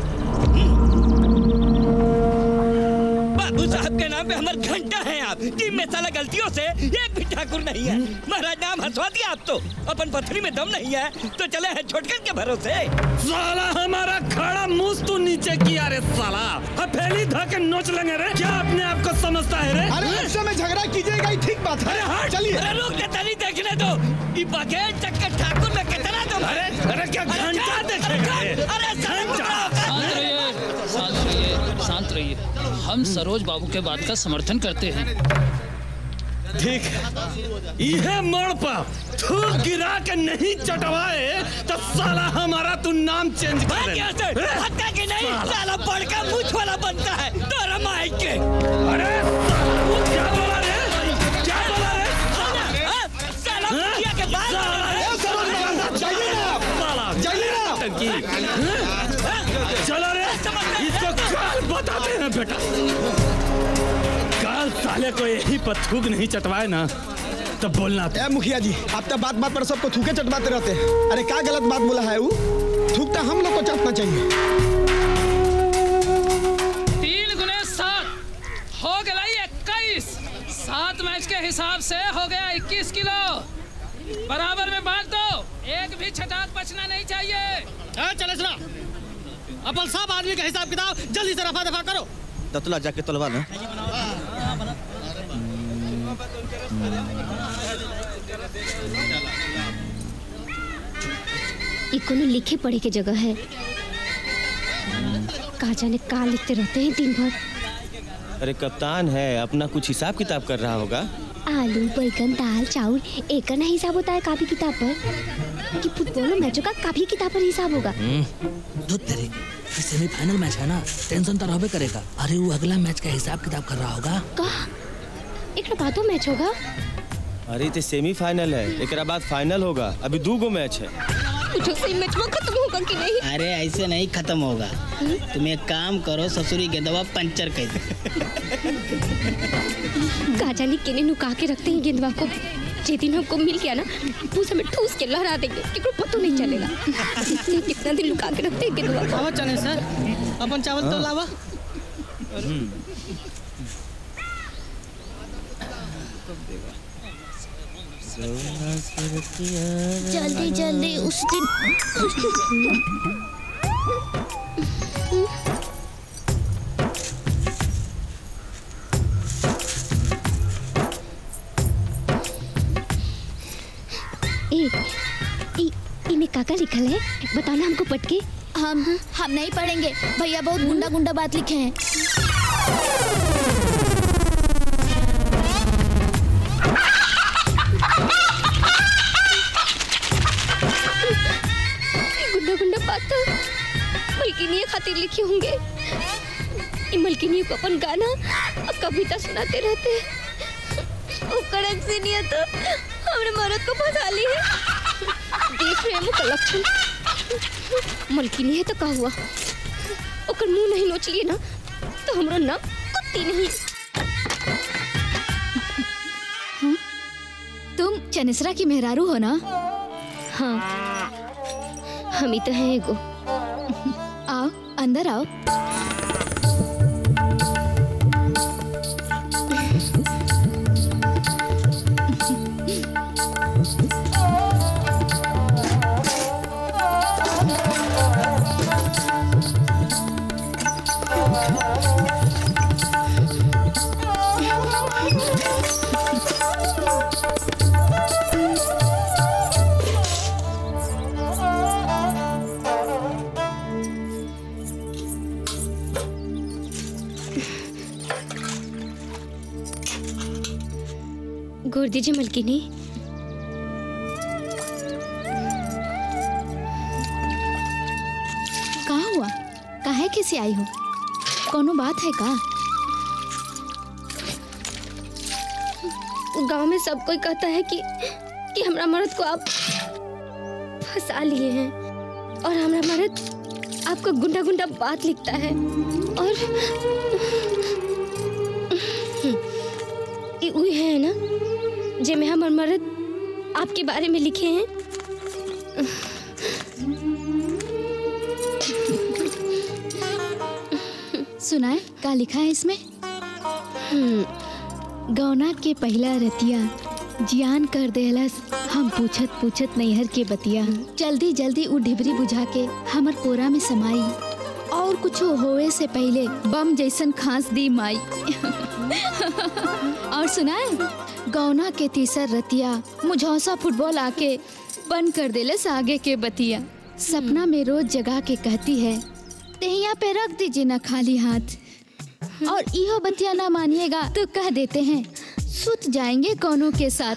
Speaker 10: बाबू साहब के नाम पे हमारे घंटा है। आप टीम में साला गलतियों से एक भी ठाकुर नहीं है। महाराज नाम हंसवा दिया आप तो। अपन पथरी में दम नहीं है तो चले हैं छोटकन के भरोसे।
Speaker 11: साला हमारा खड़ा मुंह तू नीचे किया रे साला। हथेली धके नोच लेंगे रे। क्या अपने आप को समझता है रे?
Speaker 14: अरे ऐसे में झगड़ा कीजिएगा ठीक बात है। चलिए
Speaker 10: रुक के तली देखने दो। ये बगैर चक्कर ठाकुर में कितना दम है?
Speaker 11: अरे क्या घंटा देखेगा?
Speaker 10: अरे
Speaker 2: शांत रहिए। हम सरोज बाबू के बात का समर्थन करते हैं।
Speaker 11: ठीक है। यह मोड़ पर थूक गिरा के नहीं चटवाए तो साला हमारा तू नाम चेंज कर दे।
Speaker 10: हत्या की नहीं साला बड़का मुछ वाला बनता है तोरा माइक के।
Speaker 11: अरे क्या बोला रे? क्या बोला रे?
Speaker 10: साला मुखिया के बाद
Speaker 14: जाइए ना
Speaker 11: टंकी। चलो रे इसको काल बताते हैं बेटा। काल साले को यही पर थूक नहीं चटवाए ना तो बोलना।
Speaker 14: मुखिया जी आप तो बात बात पर सबको थूके चटवाते रहते हैं। अरे क्या गलत बात बोला है वो? थूकता हम लोग को चटना चाहिए।
Speaker 2: 3 गुने 7 हो गया 21। 7 मैच के हिसाब से हो गया 21 किलो। बराबर में बांट दो। एक भी छटाक बचना नहीं चाहिए।
Speaker 15: चले सुना अपन सब आदमी का हिसाब किताब जल्दी से रफा दफा करो।
Speaker 18: दतला जाके तलवा ना।
Speaker 19: इकोनो लिखे पढ़े की जगह है। कहा जाने का लिखते रहते हैं दिन भर।
Speaker 18: अरे कप्तान है अपना कुछ हिसाब किताब कर रहा होगा।
Speaker 19: आलू बैगन दाल चावल एक ना हिसाब होता है कॉपी किताब पर कि फुटबॉल मैचों का कॉपी किताब पर हिसाब होगा।
Speaker 17: सेमीफाइनल मैच है ना टेंशन तो रहबे करेगा। अरे वो अगला मैच का हिसाब किताब कर रहा होगा।
Speaker 19: एक बातों मैच होगा।
Speaker 18: अरे तो सेमीफाइनल है एक बाद फाइनल होगा। अभी 2 गो मैच है।
Speaker 19: पूछो सही मैच में खत्म होगा कि नहीं?
Speaker 4: अरे ऐसे नहीं खत्म होगा। तुम एक काम करो ससुरी के दवा पंचर कर दो।
Speaker 19: गाजानी केने नुका के रखते हैं गेंदवा को। जे दिन हमको मिल गया ना पूछ में ठूस के लहरा देंगे किसी पता नहीं चलेगा। कितना दिन लुका के रखते हैं गेंदवा को।
Speaker 15: आवा चले सर अपन चावल तो लावा।
Speaker 19: जल्दी जल्दी उस दिन इमे काका लिखल है, बताओ ना हमको पढ़ के।
Speaker 22: हम नहीं पढ़ेंगे भैया, बहुत गुंडा गुंडा बात लिखे हैं।
Speaker 19: गुंडा गुंडा बात तो मलकिनी खातिर लिखे होंगे। मलकिनी को अपन गाना और कविता सुनाते रहते। कड़क से नहीं तो हमने मरद को फंसा ली है। देख रहे हैं लक्षण। मलकिनी है तो क्या हुआ? ओकर मुंह नहीं नोच लिए ना तो हमरा नाम कुत्ती नहीं।
Speaker 22: तुम चनेसरा की मेहरारू हो ना?
Speaker 19: हाँ, हम ही तो हैं एगो।
Speaker 22: आओ अंदर आओ।
Speaker 19: गोर दीजिए मलकिनी।
Speaker 22: कहाँ हुआ? काहे कैसे आई हो? कोनो बात है का?
Speaker 19: गांव में सब कोई कहता है कि हमरा मर्द को आप फंसा लिए हैं और हमरा मर्द आपको गुंडा गुंडा बात लिखता है और वही है ना जे में हमर मर्द आपके बारे में लिखे हैं।
Speaker 22: सुनाए क्या लिखा है इसमें? गौना के पहला रतिया जियान कर देहलस, हम पूछत पूछत नैहर के बतिया। जल्दी जल्दी उ ढिबरी बुझा के हमर कोरा में समाई, और कुछ होवे से पहले बम जैसन खांस दी माई। और सुनाए गौना के तीसर रतिया मुझौसा फुटबॉल आके बंद कर देलस आगे के बतिया। सपना में रोज जगा के कहती है तहिया पे रख दीजिए ना खाली हाथ, और इहो बतिया ना मानिएगा तो कह देते हैं सुत जाएंगे कौनों के साथ।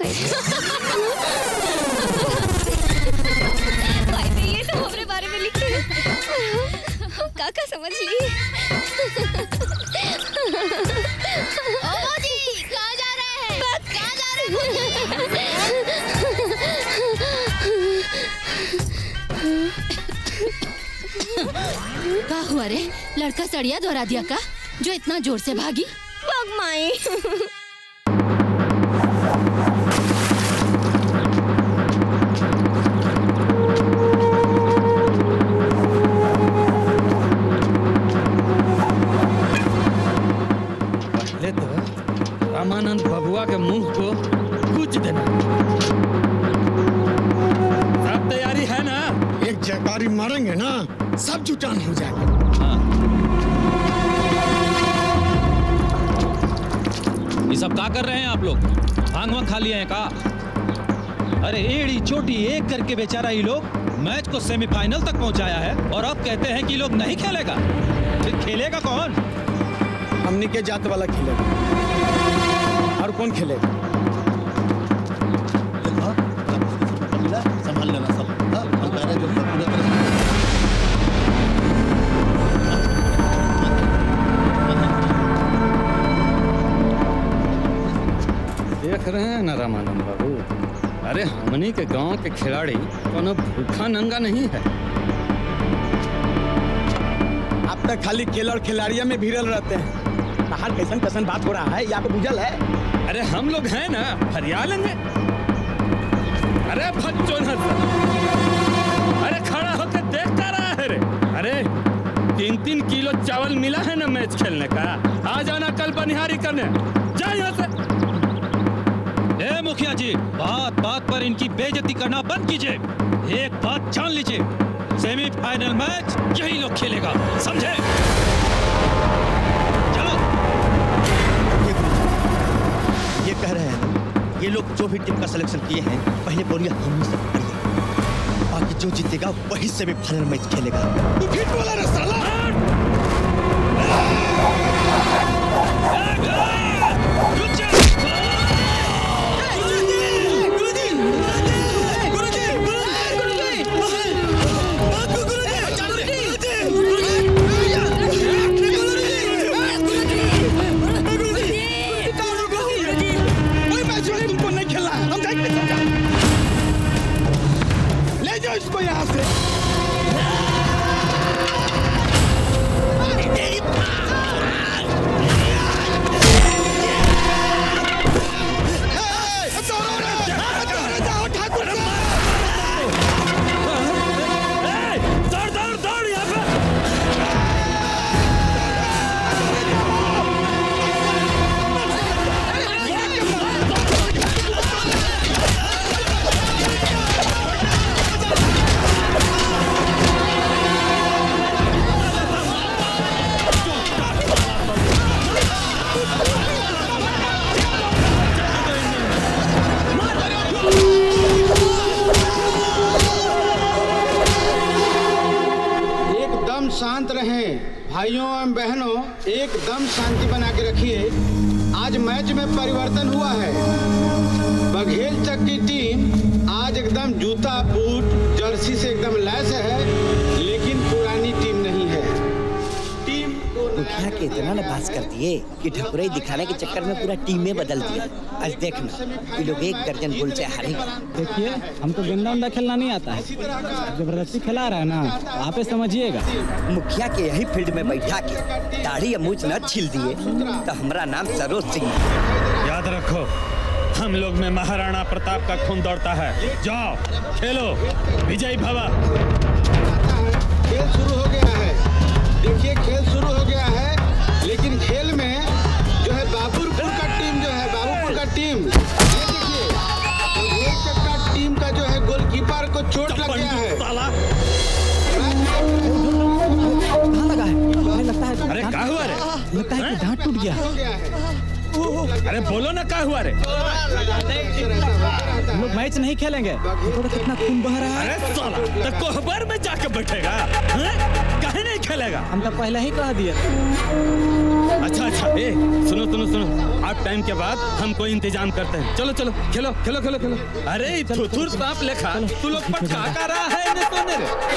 Speaker 19: ये तो हमारे बारे में लिखे हैं। काका समझ लिए।
Speaker 22: कहाँ जा रहे हैं? कहाँ जा रहे
Speaker 13: हैं? का हुआ रे? लड़का सड़िया दोहरा दिया का जो इतना जोर से भागी?
Speaker 19: भाग माई।
Speaker 11: पहले तो रामानंद बबुआ के मुंह को कुछ देना। सब तैयारी है ना?
Speaker 14: एक जयकारी मारेंगे ना सब जुटान हो जाएगा।
Speaker 12: ये सब क्या कर रहे हैं आप लोग? भांग वांग खा लिए हैं का? अरे एड़ी चोटी एक करके बेचारा ये लोग मैच को सेमीफाइनल तक पहुंचाया है, और अब कहते हैं कि लोग नहीं खेलेगा। फिर खेलेगा कौन?
Speaker 14: हमनी के जात वाला खेलेगा, और कौन खेलेगा?
Speaker 16: संभाल लेना सब।
Speaker 11: देख रहे हैं ना रामानंद बाबू, अरे हमनी के गांव के खिलाड़ी कोनो भूखा नंगा नहीं है।
Speaker 14: आप तक खाली खेल और खिलाड़ियों में भिड़ल रहते हैं। बाहर कैसन कैसन बात हो रहा है ये आपको बुझल है?
Speaker 11: अरे हम लोग हैं ना, फरिया लेंगे। अरे अरे खड़ा होकर देखता रहा है रे। अरे 3-3 किलो चावल मिला है ना मैच खेलने का। आ जाना कल बनिहारी करने। जा यहाँ से।
Speaker 12: ए मुखिया जी, बात बात पर इनकी बेइज्जती करना बंद कीजिए। एक बात जान लीजिए, सेमीफाइनल मैच यही लोग खेलेगा, समझे? चलो।
Speaker 15: ये कह रहे हैं ये लोग जो भी टीम का सिलेक्शन किए हैं, पहले बोलिए हम सब
Speaker 18: जो जीतेगा वही सेमीफाइनल मैच खेलेगा।
Speaker 6: तू फिर बोला रे साला। इसको यहाँ से
Speaker 1: शांत रहें भाइयों एवं बहनों, एकदम शांति बना के रखिए। आज मैच में परिवर्तन हुआ है। बघेल तक की टीम आज एकदम जूता बूट जर्सी से एकदम लैस है, लेकिन पुरानी टीम नहीं है। टीम
Speaker 20: मुखिया के इतना ना पास कर दिए कि ठकुराई दिखाने के चक्कर में पूरा टीम में बदल दिया। आज देखना ये लोग 1 दर्जन गोल से हारेंगे।
Speaker 12: देखिए हमको गेंदा उंदा खेलना नहीं आता है, जबरदस्ती खिला रहा है ना, आप समझिएगा।
Speaker 20: मुखिया के यही फील्ड में बैठा के दाढ़ी या मूछ न छील दिए तो हमारा नाम सरोज सिंह।
Speaker 11: याद रखो, हम लोग में महाराणा प्रताप का खून दौड़ता है। जाओ खेलो, विजयी भवा।
Speaker 1: खेल शुरू हो गया है। देखिए खेल शुरू हो गया है, लेकिन खेल में जो है बाबूपुर का टीम, जो है बाबूपुर का टीम, ये देखिए का टीम का जो है गोलकीपर को चोट लग गया है।
Speaker 12: लगा है, लगता है।
Speaker 11: अरे क्या हुआ रे?
Speaker 12: लगता है कि दांत टूट गया।
Speaker 11: अरे बोलो ना क्या हुआ रे?
Speaker 12: हम लोग मैच नहीं खेलेंगे। तो कितना खून बह रहा है।
Speaker 11: अरे साला, तो कोहबर में जाके बैठेगा, कहीं नहीं खेलेगा।
Speaker 12: हम तो पहले ही कह दिए।
Speaker 11: अच्छा अच्छा, ए सुनो सुनो सुनो, आप टाइम के बाद हम कोई इंतजाम करते हैं। चलो चलो खेलो खेलो खेलो खेलो। अरे थुथुर सांप लेखा तू लोग पटका का रहा है ने सोने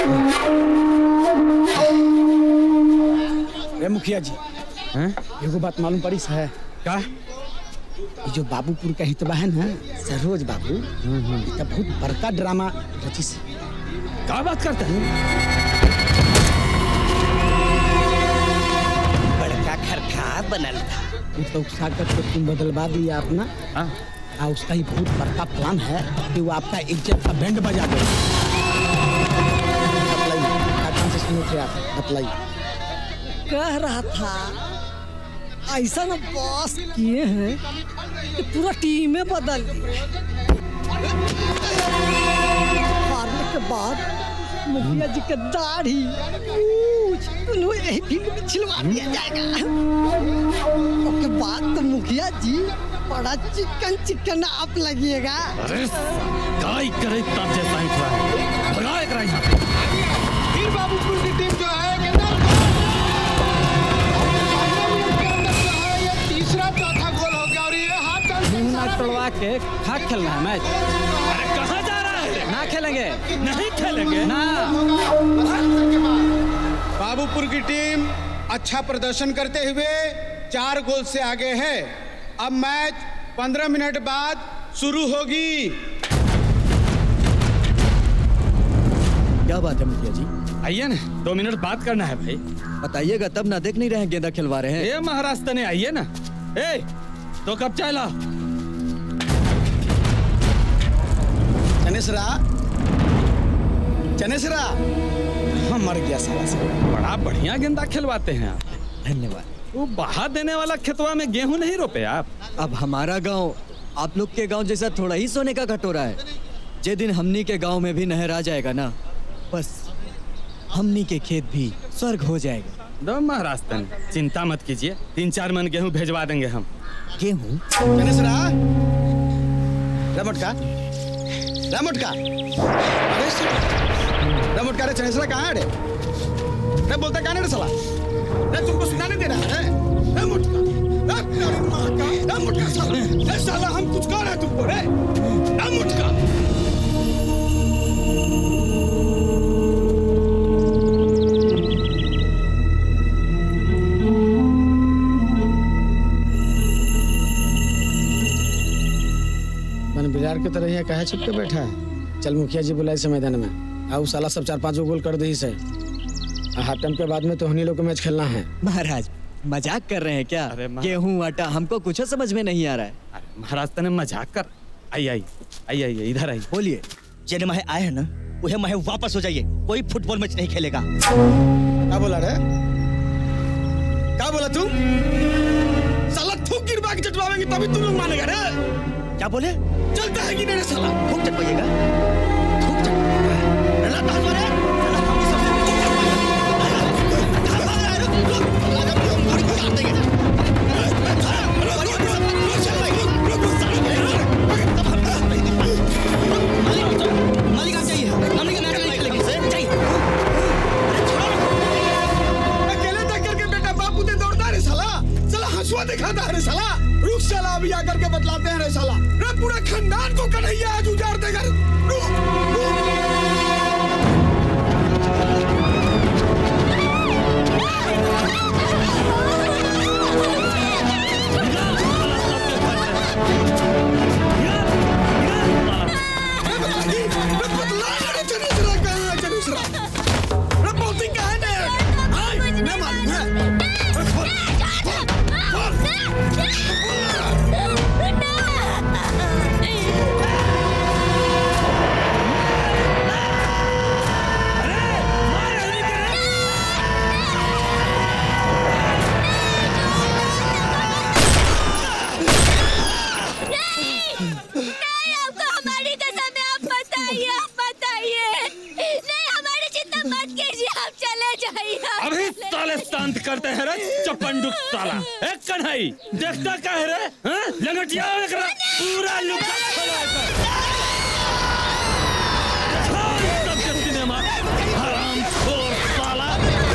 Speaker 14: रे मुखिया जी, एगो बात मालूम पड़ी है
Speaker 11: का?
Speaker 14: जो बाबूपुर का हितवा है ना, सरोज बाबू, तो बहुत बड़का ड्रामा रची से।
Speaker 11: क्या बात करते हैं?
Speaker 20: बड़का खरखा बनल था।
Speaker 14: तो साकत को तुम बदलवा दिया अपना। हाँ, उसका ही बहुत बड़का प्लान है कि वो आपका इज्जत का बैंड बजा दे। बतलाइए।
Speaker 21: कह रहा था ऐसा ना बॉस किए हैं कि पूरा टीम में बदल दिए। हारने के बाद मुखिया जी का दाढ़ी यही फील्ड में छिलवा दिया जाएगा। उसके बाद तो मुखिया जी बड़ा चिकन चिकन आप लगिएगा।
Speaker 11: अरे काय करे तब जैसा ही था, भगाए करा यहाँ।
Speaker 1: फिर बाबूपुर की टीम जो है तीसरा चौथा गोल हो गया और ये हाथ
Speaker 12: तोड़वा के खा खेलना है मैच।
Speaker 11: अरे कहाँ जा रहा है?
Speaker 12: ना खेलेंगे।
Speaker 11: नहीं खेलेंगे
Speaker 12: ना।
Speaker 1: बाबूपुर की टीम अच्छा प्रदर्शन करते हुए 4 गोल से आगे है। अब मैच 15 मिनट बाद शुरू होगी।
Speaker 18: क्या बात है मुखिया जी?
Speaker 11: आइए ना, 2 मिनट बात करना है भाई।
Speaker 18: बताइएगा तब ना, देख नहीं रहे हैं गेंदा खिलवा रहे हैं।
Speaker 11: ए महाराष्ट्र ने आइए ना। ए तो कब चला?
Speaker 14: चनेसरा हम मर गया साला से।
Speaker 11: बड़ा बढ़िया गेंदा खिलवाते हैं आप।
Speaker 18: धन्यवाद।
Speaker 11: वो बहा देने वाला खेतवा में गेहूं नहीं रोपे आप?
Speaker 18: अब हमारा गांव आप लोग के गांव जैसा थोड़ा ही सोने का कटोरा है। जे दिन हमनी के गांव में भी नहर आ जाएगा ना, बस हमनी के खेत भी स्वर्ग हो जाएगा।
Speaker 11: दो महाराष्ट्र, चिंता मत कीजिए, 3-4 मन गेहूं भेजवा देंगे हम।
Speaker 18: गेहूं?
Speaker 14: रमटका, रमटका। अरे चनेसरा कहाँ है रे? रे बोलता कहाँ है रे साला? रे तुमको सुनाने दे रहा है? रे मुटका, रे माँ का, रे मुटका साला, रे साला हम कुछ कह रहे हैं तुमको रे? रे मुटका। बिलार की तरह यहाँ कहे छिपके बैठा है? चल मुखिया जी बुलाए से मैदान में। आओ साला सब 4-5 गोल कर दे से। हाफ टाइम के बाद में तो हनी लोग को मैच खेलना है।
Speaker 7: महाराज मजाक कर रहे हैं क्या? गेहूं आटा हमको कुछ समझ में नहीं आ रहा है।
Speaker 11: महाराज तने मजाक कर। आई इधर आई।
Speaker 18: बोलिए। जेने माहे आए हैं ना वह माहे वापस हो जाइए। कोई फुटबॉल मैच नहीं खेलेगा।
Speaker 14: क्या बोला रे? क्या बोला तू? साला थूक गिरवा के चटवाएंगे तभी तुम लोग मानेगा रे।
Speaker 18: क्या बोले?
Speaker 14: चलता है कि नहीं रे साला?
Speaker 18: थूक चटवाइएगा? थूक चटवाइएगा? लल्ला ताज वाले? साला हम ही सबसे थूक मालिक आप चाहिए। मालिक मैच नहीं खेलेंगे सर। चाहिए।
Speaker 14: अकेले तक करके बेटा बापू दे दौड़ता रे साला। साला हंसुआ दिखाता है रे साला। रुक साला अभी आकर के बतलाते हैं रे साला। रे पूरा खानदान को कन्हैया आज उजाड़ देगा।
Speaker 11: करते हैं रे चपंडुक साला। एक कन्हई देखता क्या है रे? लंगटिया पूरा लुका सबके सिनेमा हराम खोर साला।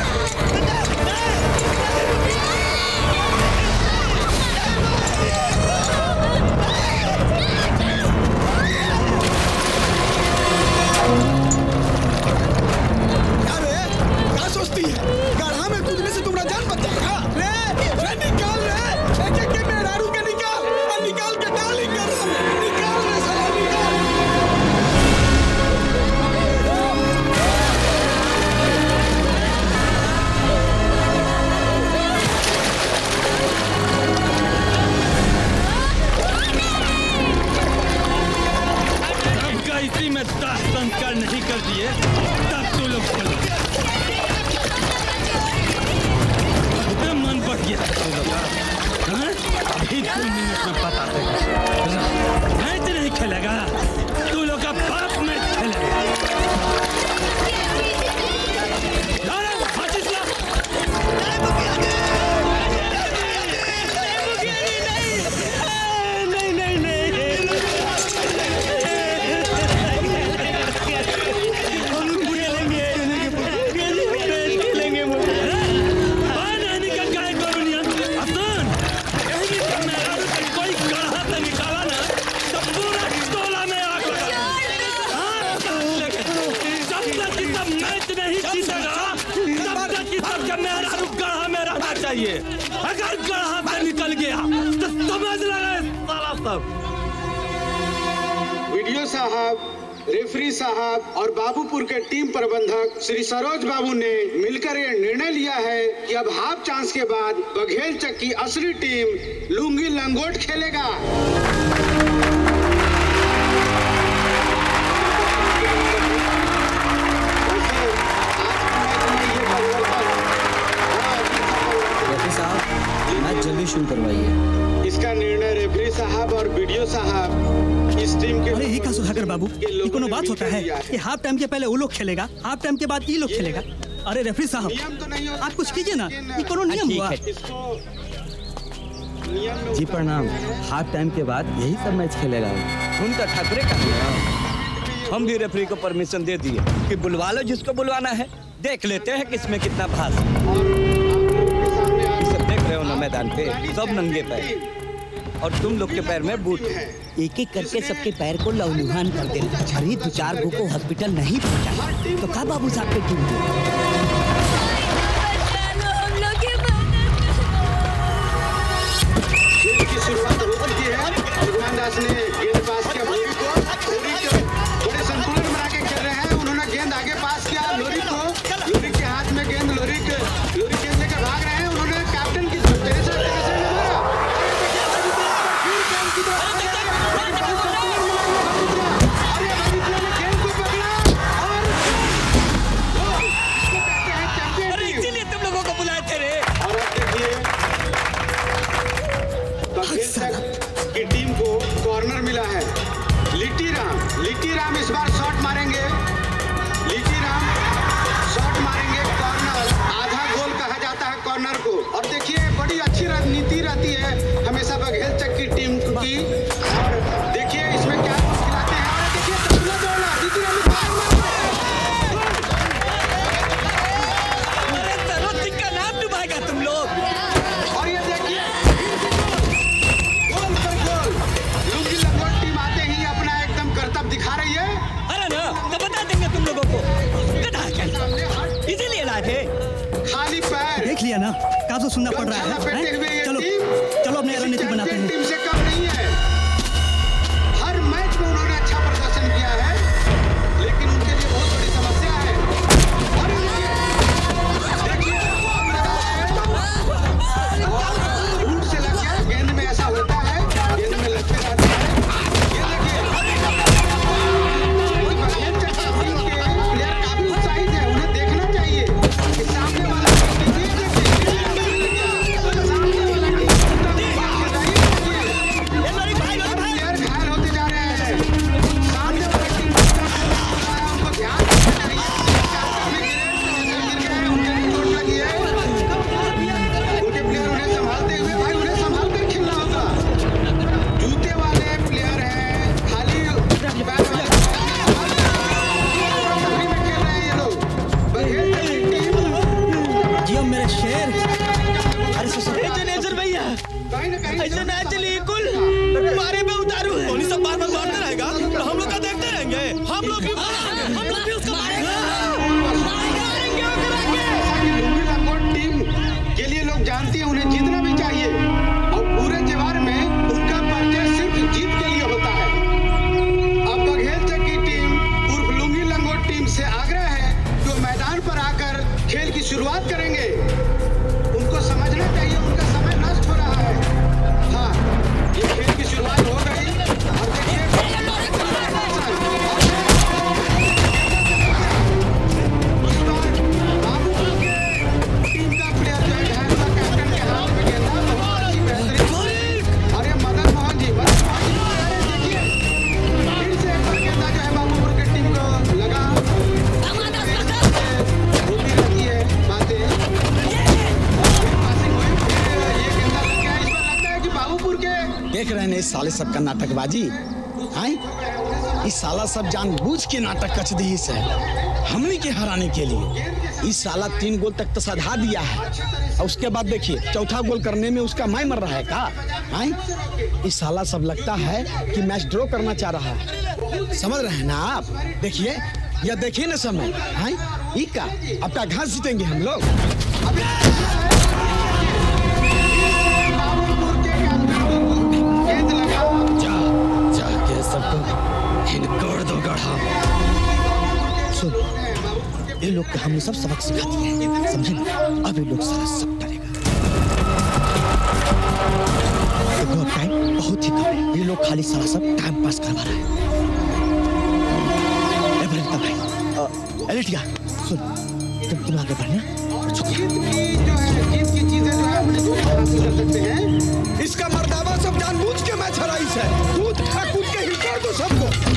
Speaker 14: क्या सोचती है? गढ़ा में कूदने से तुम्हारा जान बच जाएगा? रे निकाल रे, एक-एक के मेहरारू के निकाल, और निकाल के डाल ही कर। निकाल रे साला निकाल।
Speaker 11: सबका इसी में दाह संस्कार नहीं कर दिए तब तू लोग चलो। मन बढ़ गया अभी 2 मिनट में पता चलेगा। मैच नहीं खेलेगा तू लोग का बाप मैच खेलेगा। अगर गढ़ा से निकल गया तो समझ लगा साला सब।
Speaker 1: वीडियो साहब, रेफरी साहब और बाबूपुर के टीम प्रबंधक श्री सरोज बाबू ने मिलकर ये निर्णय लिया है कि अब हाफ चांस के बाद बघेल चक की असली टीम लुंगी लंगोट खेलेगा।
Speaker 7: जल्दी शुरू करवाइए।
Speaker 1: इसका निर्णय रेफरी साहब और वीडियो साहब इस टीम के।
Speaker 7: अरे ये का सुधाकर बाबू, ये कोनो बात होता है कि हाफ टाइम के पहले वो लोग खेलेगा, हाफ टाइम के बाद ये लोग खेलेगा। अरे रेफरी साहब आप कुछ कीजिए ना, ये कोनो नियम हुआ।
Speaker 12: जी प्रणाम। हाफ टाइम के बाद यही सब मैच खेलेगा। उनका ठाकुरे का
Speaker 15: हम भी रेफरी को परमिशन दे दिए कि बुलवा लो जिसको बुलवाना है, देख लेते हैं किसमें कितना भास है। सब देख रहे हो ना मैदान पे, सब नंगे पैर और तुम लोग के पैर में बूट।
Speaker 20: एक एक करके सबके पैर को लहूलुहान कर देना। अरे 2-4 गो को हॉस्पिटल नहीं पहुंचा तो का बाबू साहब के टीम
Speaker 1: की शुरुआत हो चुकी है। भगवान दास ने गेंद पास किया लोरी को, थोड़े संतुलन बना के खेल रहे हैं। उन्होंने गेंद आगे पास किया लोरी को, लोरी के हाथ में गेंद, लोरी गेंद लेकर भाग रहे हैं। उन्होंने कैप्टन की तेरे से की टीम को कॉर्नर मिला है। लिट्टी राम इस बार शॉट मारेंगे। लिट्टी राम शॉट मारेंगे कॉर्नर। आधा गोल कहा जाता है कॉर्नर को। और देखिए बड़ी अच्छी रणनीति रहती है हमेशा बघेल चक की टीम की। और देखिए इसमें क्या खिलाते हैं। और देखिए तबला दौड़ा लिट्टी राम
Speaker 15: का नाम डुबाएगा तुम लोग।
Speaker 1: और ये देखिए कर्तव्य दिखा रही है।
Speaker 15: अरे ना तो बता देंगे तुम लोगों को। इसीलिए लाए थे।
Speaker 1: खाली पैर
Speaker 7: देख लिया ना, काफी सुनना पड़ रहा है। चलो अपने रणनीति बनाते हैं।
Speaker 1: टीम से कम नहीं है। हर मैच में उन्होंने अच्छा प्रदर्शन किया है, लेकिन उनके लिए बहुत बड़ी समस्या है। और देखिए रूट से लग गया। गेंद में ऐसा होता है, गेंद में लगते रहते हैं।
Speaker 15: ऐसे ना चलिए कुल मारे पे उतारू है। उन्हीं सब बार-बार मारते रहेगा तो हम लोग का देखते रहेंगे। हम लोग भी उसको मारेंगे।
Speaker 1: टीम के लिए लोग जानती हैं उन्हें जीतना भी चाहिए। और पूरे त्योहार में उनका परिचय सिर्फ जीत के लिए होता है। अब बघेल चक की टीम पूर्व लुंगी लंगोट टीम से आग्रह है कि वो मैदान पर आकर खेल की शुरुआत करेंगे। उनको समझना चाहिए उनका समय नष्ट हो रहा है। हाँ, ये खेल की शुरुआत हो गई। और देखिए बाबूपुर के टीम का प्लेयर जो है घायल हुआ, कैप्टन के हाथ में गेंदा बहुत अच्छी बेहतरीन। और ये मदन मोहन जी देखिए फिर से एक बार गेंदा जो है बाबूपुर की टीम को लगा। होती रहती है बातें।
Speaker 14: देख रहे हैं इस साले सब का नाटकबाजी। इस साला सब जानबूझ के नाटक कच दी से हमने के हराने के लिए। इस साला 3 गोल तक तो साधा दिया है और उसके बाद देखिए चौथा गोल करने में उसका माय मर रहा है का। इस साला सब लगता है कि मैच ड्रॉ करना चाह रहा है। समझ रहे हैं ना आप। देखिए या देखिए ना समय का आपका घास जीतेंगे हम लोग। सुन, ये लोग का हमने सब सबक सिखा दिए हैं, समझे ना। अब ये लोग सारा सब डरेगा। देखो अब टाइम बहुत ही कम है। ये लोग खाली सारा सब टाइम पास करवा रहा है। भाई लिटिया सुन, तुम आगे बढ़ना और इसका मर्दावा सब जानबूझ के मैच हराई है। कूद के हिल कर दो सबको।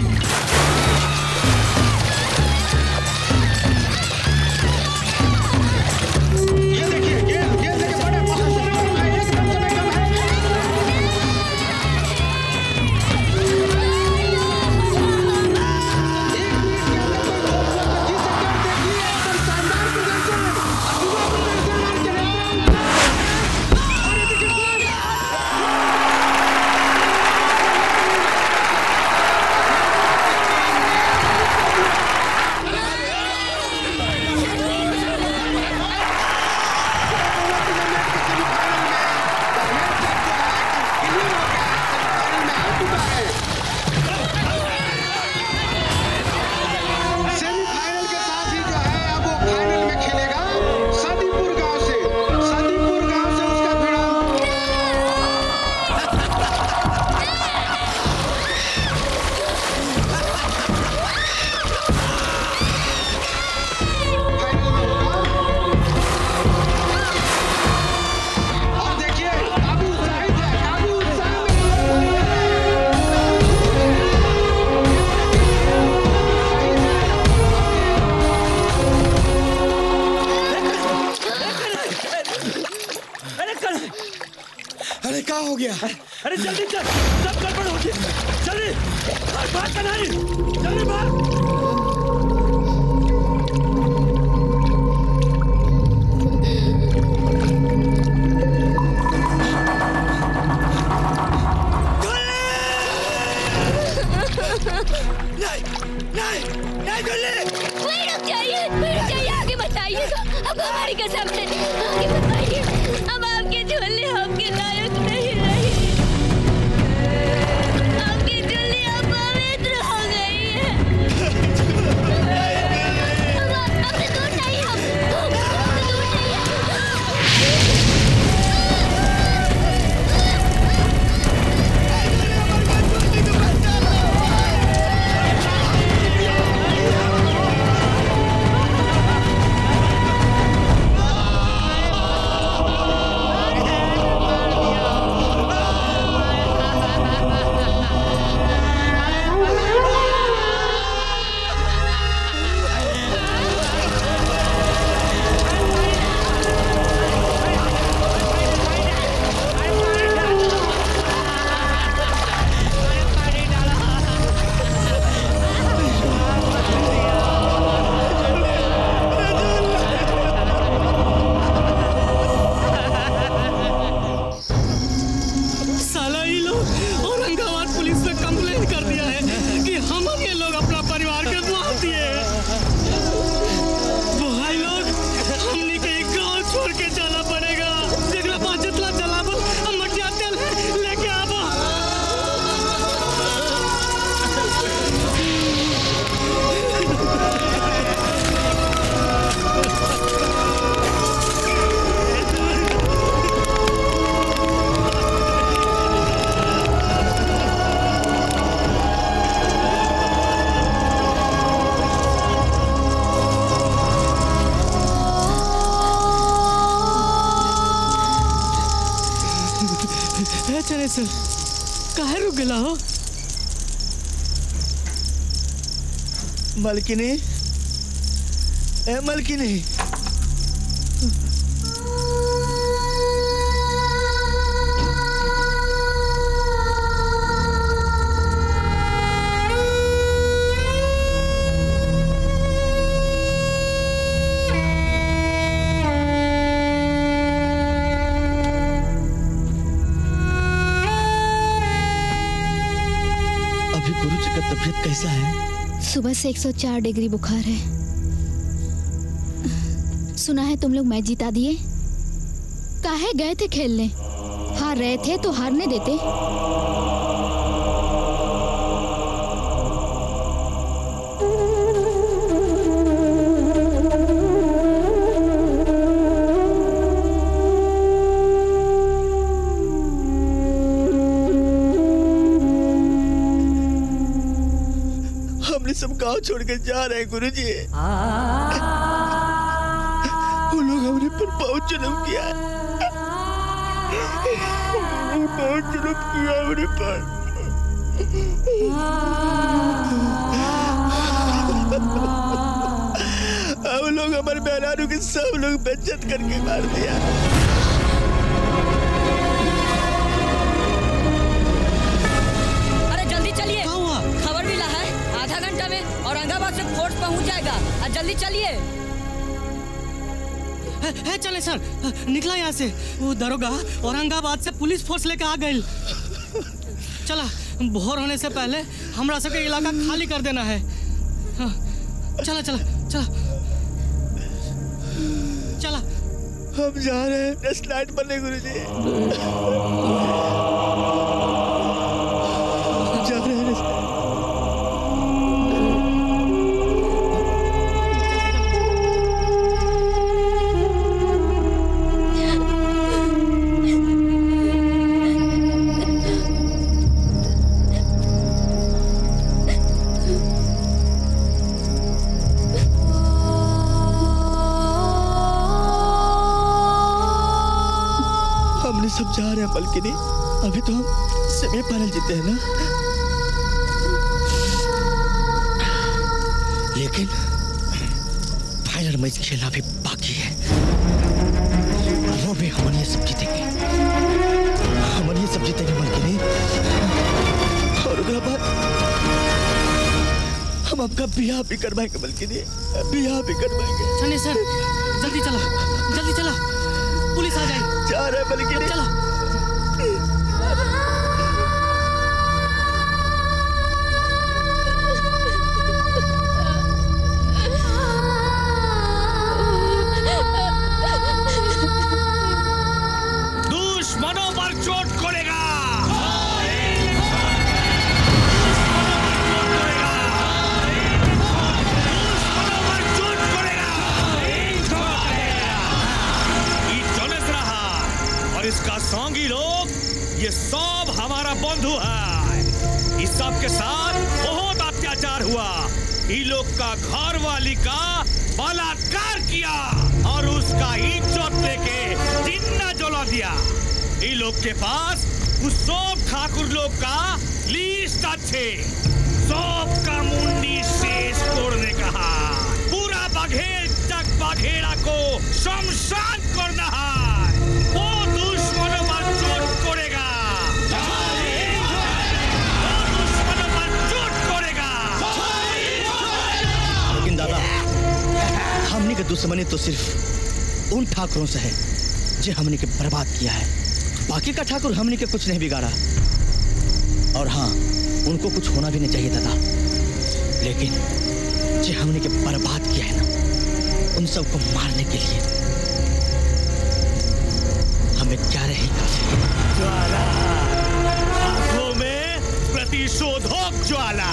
Speaker 14: गया।
Speaker 11: अरे जल्दी चल, सब गड़बड़ हो गया। जल्दी बात नहीं, जल्दी बात।
Speaker 19: रुक जाइए, आगे बताइए। अब हमारी कसम है, आगे बताइए। अब आपकी झोली आपके लायक नहीं रही। आपकी झोली अब पवित्र हो गई है। अब आपसे दूर नहीं, आपसे दूर नहीं।
Speaker 21: सर काहे रुक गला हो?
Speaker 15: मलकिनी, ए मलकिनी, कैसा है?
Speaker 22: सुबह से 104 डिग्री बुखार है। सुना है तुम लोग मैच जिता दिए। काहे गए थे खेलने? हार रहे थे तो हारने देते।
Speaker 15: सब गांव छोड़ के जा रहे हैं गुरुजी। वो लोग हमने पर बहुत जुल्म किया है, बहुत जुल्म किया हमने पर। हम लोग हमारे बहरानों के सब लोग बेइज्जत करके मार दिया।
Speaker 5: अरे जल्दी चलिए, खबर मिला है आधा घंटा में औरंगाबाद से फोर्स पहुंच जाएगा। जल्दी चलिए।
Speaker 21: चले सर, निकला यहाँ से। वो दरोगा औरंगाबाद से पुलिस फोर्स लेके आ गई। चला, भोर होने से पहले हमरा सबके इलाका खाली कर देना है। हाँ, चला चला चला चला।
Speaker 15: हम जा रहे हैं नेक्स्ट नाइट बनने गुरुजी। जा रहे हैं। सब जा रहे हैं बल्कि अभी तो हम सेमीफाइनल जीते हैं ना, लेकिन फाइनल मैच खेलना भी बाकी है, वो भी हम ये सब जीतेंगे। हमन ये सब जीतेंगे मलकिनी, और ओकरा बाद हम आपका बियाह भी करवाएंगे मलकिनी, बियाह भी करवाएंगे।
Speaker 2: चलिए सर, जल्दी चलो, जल्दी चलो, पुलिस आ जाएगी।
Speaker 15: जा रहे मलकिनी,
Speaker 2: चलो।
Speaker 11: दुश्मनों पर चोट पड़ेगा। और इसका सौंगी लोग, ये सब हमारा बंधु है। इस सब के साथ बहुत अत्याचार हुआ। इन लोग का घर वाली का बलात्कार किया और उसका इज्जत लेके जिंदा जला दिया। इन लोग के पास उस सब ठाकुर लोग का लिस्ट अच्छे, सब का मुंडी शेष तोड़ने का है। पूरा बघेल तक बघेड़ा को शमशान करना है। वो दुश्मनों पर चोट पड़ेगा, वो दुश्मनों पर चोट पड़ेगा।
Speaker 15: लेकिन दादा, हमने के दुश्मनी तो सिर्फ उन ठाकुरों से है जो हमने के बर्बाद किया है। बाकी का ठाकुर हमने के कुछ नहीं बिगाड़ा। और हाँ, उनको कुछ होना भी नहीं चाहिए दादा, लेकिन जो हमने के बर्बाद किया है ना, उन सबको मारने के लिए हमें क्या रही
Speaker 11: ज्वाला, आंखों में प्रतिशोधक ज्वाला।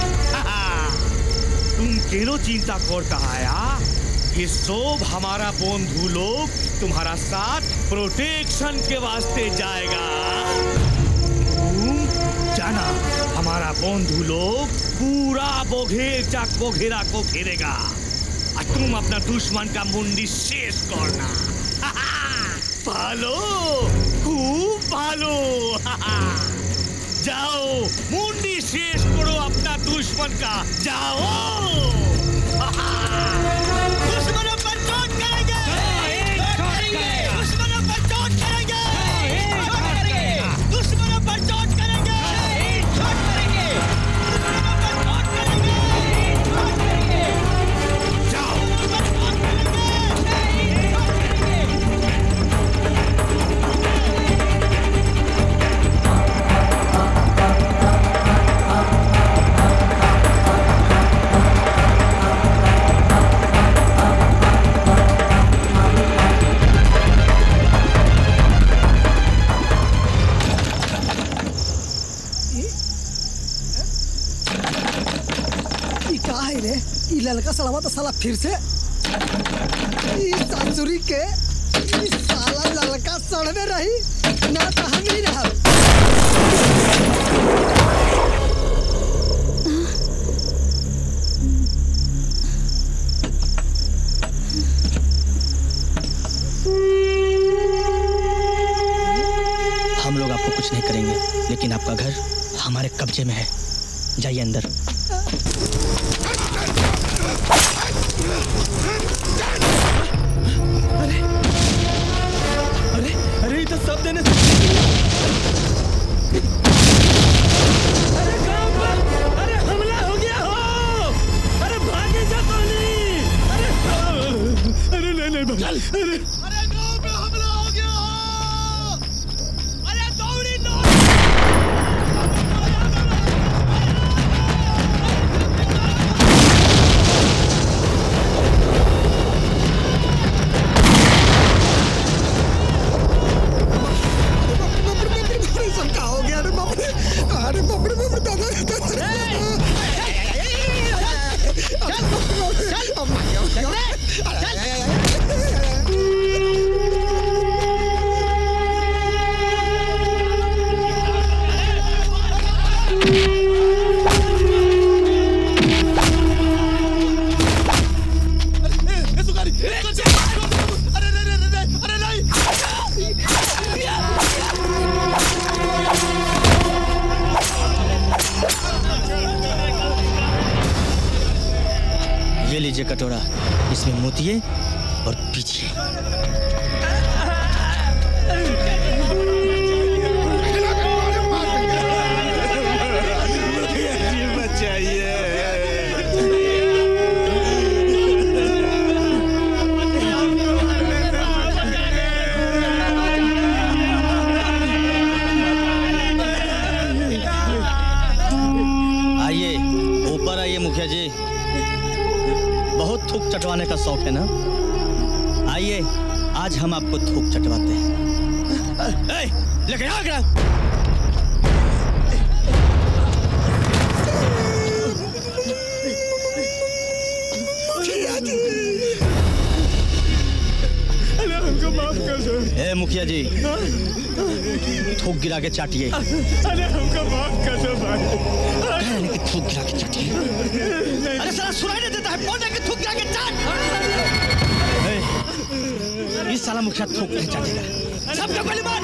Speaker 11: तुम क्यों चिंता करता आया? ये सब हमारा बंधु लोग तुम्हारा साथ प्रोटेक्शन के वास्ते जाएगा। तुम जाना, हमारा बंधु लोग पूरा बोघेर चक बोघेरा को घेरेगा और तुम अपना दुश्मन का मुंडी शेष करना। भालो, खूब भालो। जाओ, मुंडी शेष करो अपना दुश्मन का, जाओ। दुश्मनों पर चोट करेंगे, दुश्मनों पर चोट करेंगे, दुश्मनों पर चोट करेंगे, चोट करेंगे, दुश्मनों पर चोट करेंगे, चोट करेंगे। जाओ,
Speaker 21: लड़का सलावा तो साला फिर से सासुरी के साला लड़का सड़ में रही ना तो हम ही रहा।
Speaker 15: हम लोग आपको कुछ नहीं करेंगे, लेकिन आपका घर हमारे कब्जे में है। जाइए अंदर।
Speaker 3: अरे तो सब देने
Speaker 11: अरे गांव पर अरे हमला हो गया हो। अरे भागे जा पानी। अरे नहीं अरे गांव पे हमला हो गया हो। अरे दौड़ी
Speaker 15: ये लीजिए कटोरा, इसमें मोतिये और पीछिए।
Speaker 18: शौक है ना? आइए आज हम आपको थूक चटवाते हैं।
Speaker 15: लेके आ गया।
Speaker 11: हमको माफ कर दो।
Speaker 18: ए मुखिया जी, थूक गिरा के चाटिए।
Speaker 11: अरे हमको माफ कर दो भाई।
Speaker 18: थूक गिरा के चाटिए।
Speaker 15: अरे साला सुनाई नहीं देता है, बोल रहे कि थूक गिरा के चाट।
Speaker 18: इस साला मुखिया थूक नहीं चाटेगा।
Speaker 15: सबका गोली मार।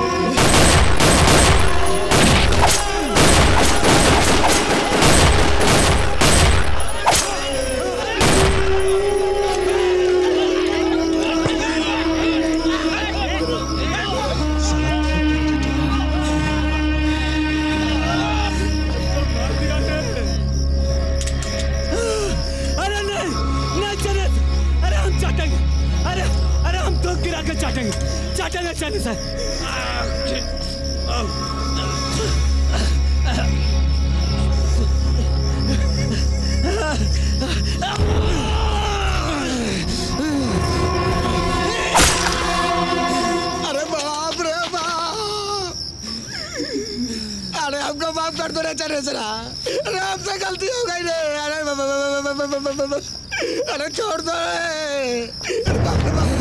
Speaker 11: चाटेंगे चाटेंगे सर।
Speaker 14: अरे बाप रे बाप! अरे हमको माफ कर दो रे चरेसरा। अरे हमसे गलती हो गई रे। अरे अरे छोड़ दो रे। अरे बाप रे बाप!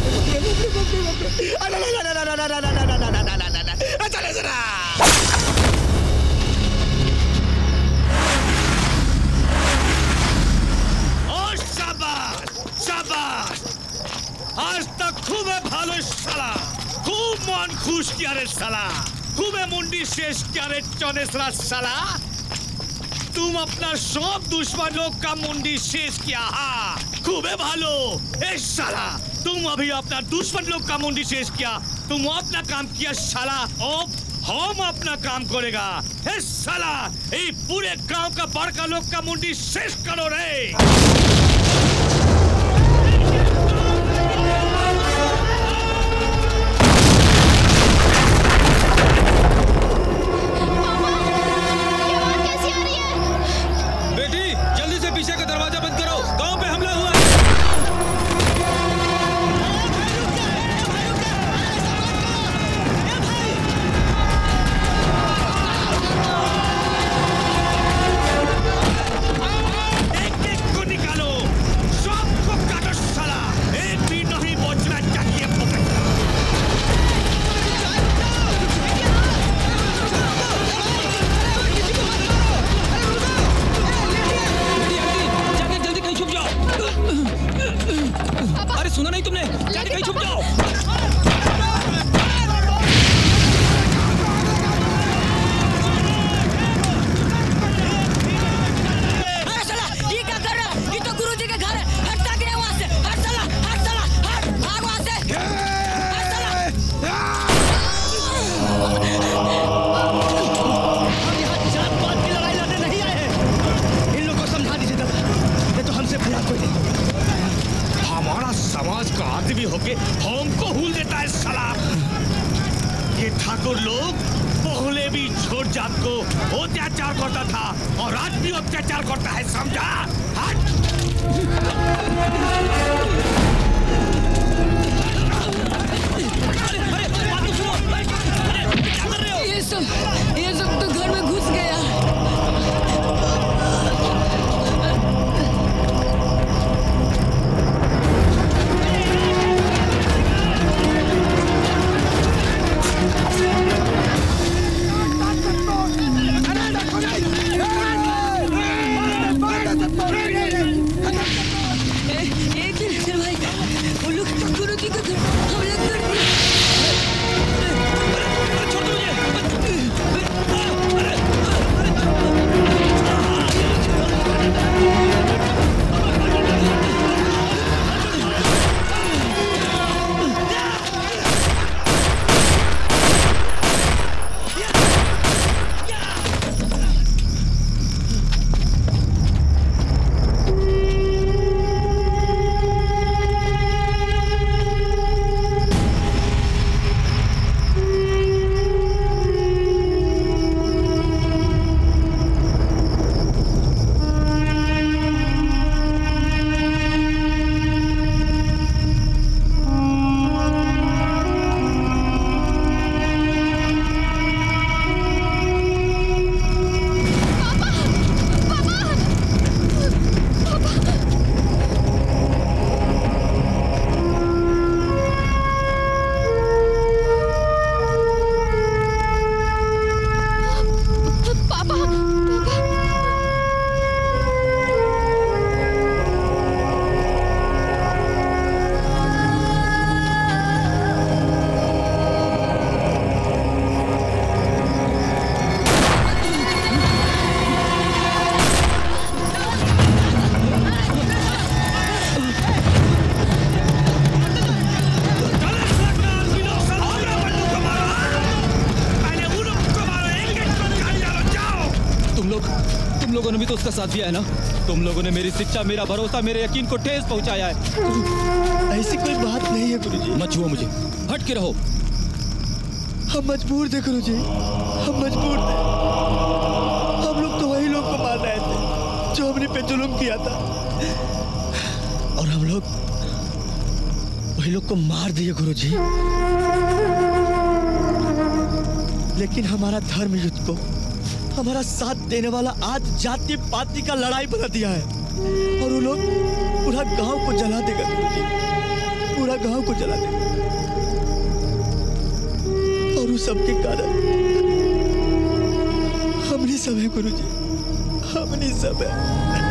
Speaker 8: आज तक खूब भालो साला, खूब मन खुश किया रे साला, खूब मुंडी शेष किया रे चौनेसरा साला। तुम अपना सब दुश्मन लोग का मुंडी शेष किया। हाँ खूबे भालो ए साला, तुम अभी अपना दुश्मन लोग का मुंडी शेष किया। तुम अपना काम किया साला, अब हम अपना काम करेगा। ए साला ये पूरे गांव का बड़का लोग का मुंडी शेष करो रे।
Speaker 11: पीछे का दरवाजा बंद करो, गांव पे हमला हुआ है।
Speaker 8: एक एक को निकालो, सबको काटो साला, एक भी नहीं बचना चाहिए।
Speaker 11: अरे सुना नहीं तुमने? जाके कहीं छुप जाओ।
Speaker 5: अरे साला ये क्या कर रहा है? ये तो गुरुजी के घर है। हट ताकि वहाँ से। हट साला, हट साला, हट भाग वहाँ से। हट साला।
Speaker 15: हम यहाँ जात-पात की लड़ाई लड़ने नहीं आए हैं। इन लोगों को समझा दीजिए दादा, ये तो हमसे भला कोई नहीं।
Speaker 8: हमारा समाज का आदमी होके हमको भूल देता है साला। ये ठाकुर लोग पहले भी छोट जात को अत्याचार करता था और आज भी अत्याचार करता है, समझा? हट!
Speaker 5: ये सब तो घर में घुस गया।
Speaker 12: भी तो उसका साथ दिया है ना। तुम लोगों ने मेरी शिक्षा, मेरा भरोसा, मेरे यकीन को ठेस पहुंचाया है।
Speaker 15: ऐसी कोई बात नहीं है गुरुजी।
Speaker 12: मत छुओ मुझे, हट के रहो।
Speaker 15: हम मजबूर थे गुरुजी, हम मजबूर थे। हम लोग तो वही लोग को मार रहे थे जो हमने पे जुल्म किया था, और हम लोग वही लोग को मार दिए गुरुजी। लेकिन हमारा धर्म युद्ध को हमारा साथ देने वाला आज जाति पाति का लड़ाई बना दिया है, और वो लोग पूरा गांव को जला देगा गुरुजी, पूरा गांव को जला देगा। और उस सब के कारण हमने सब है गुरुजी, हमने सब है।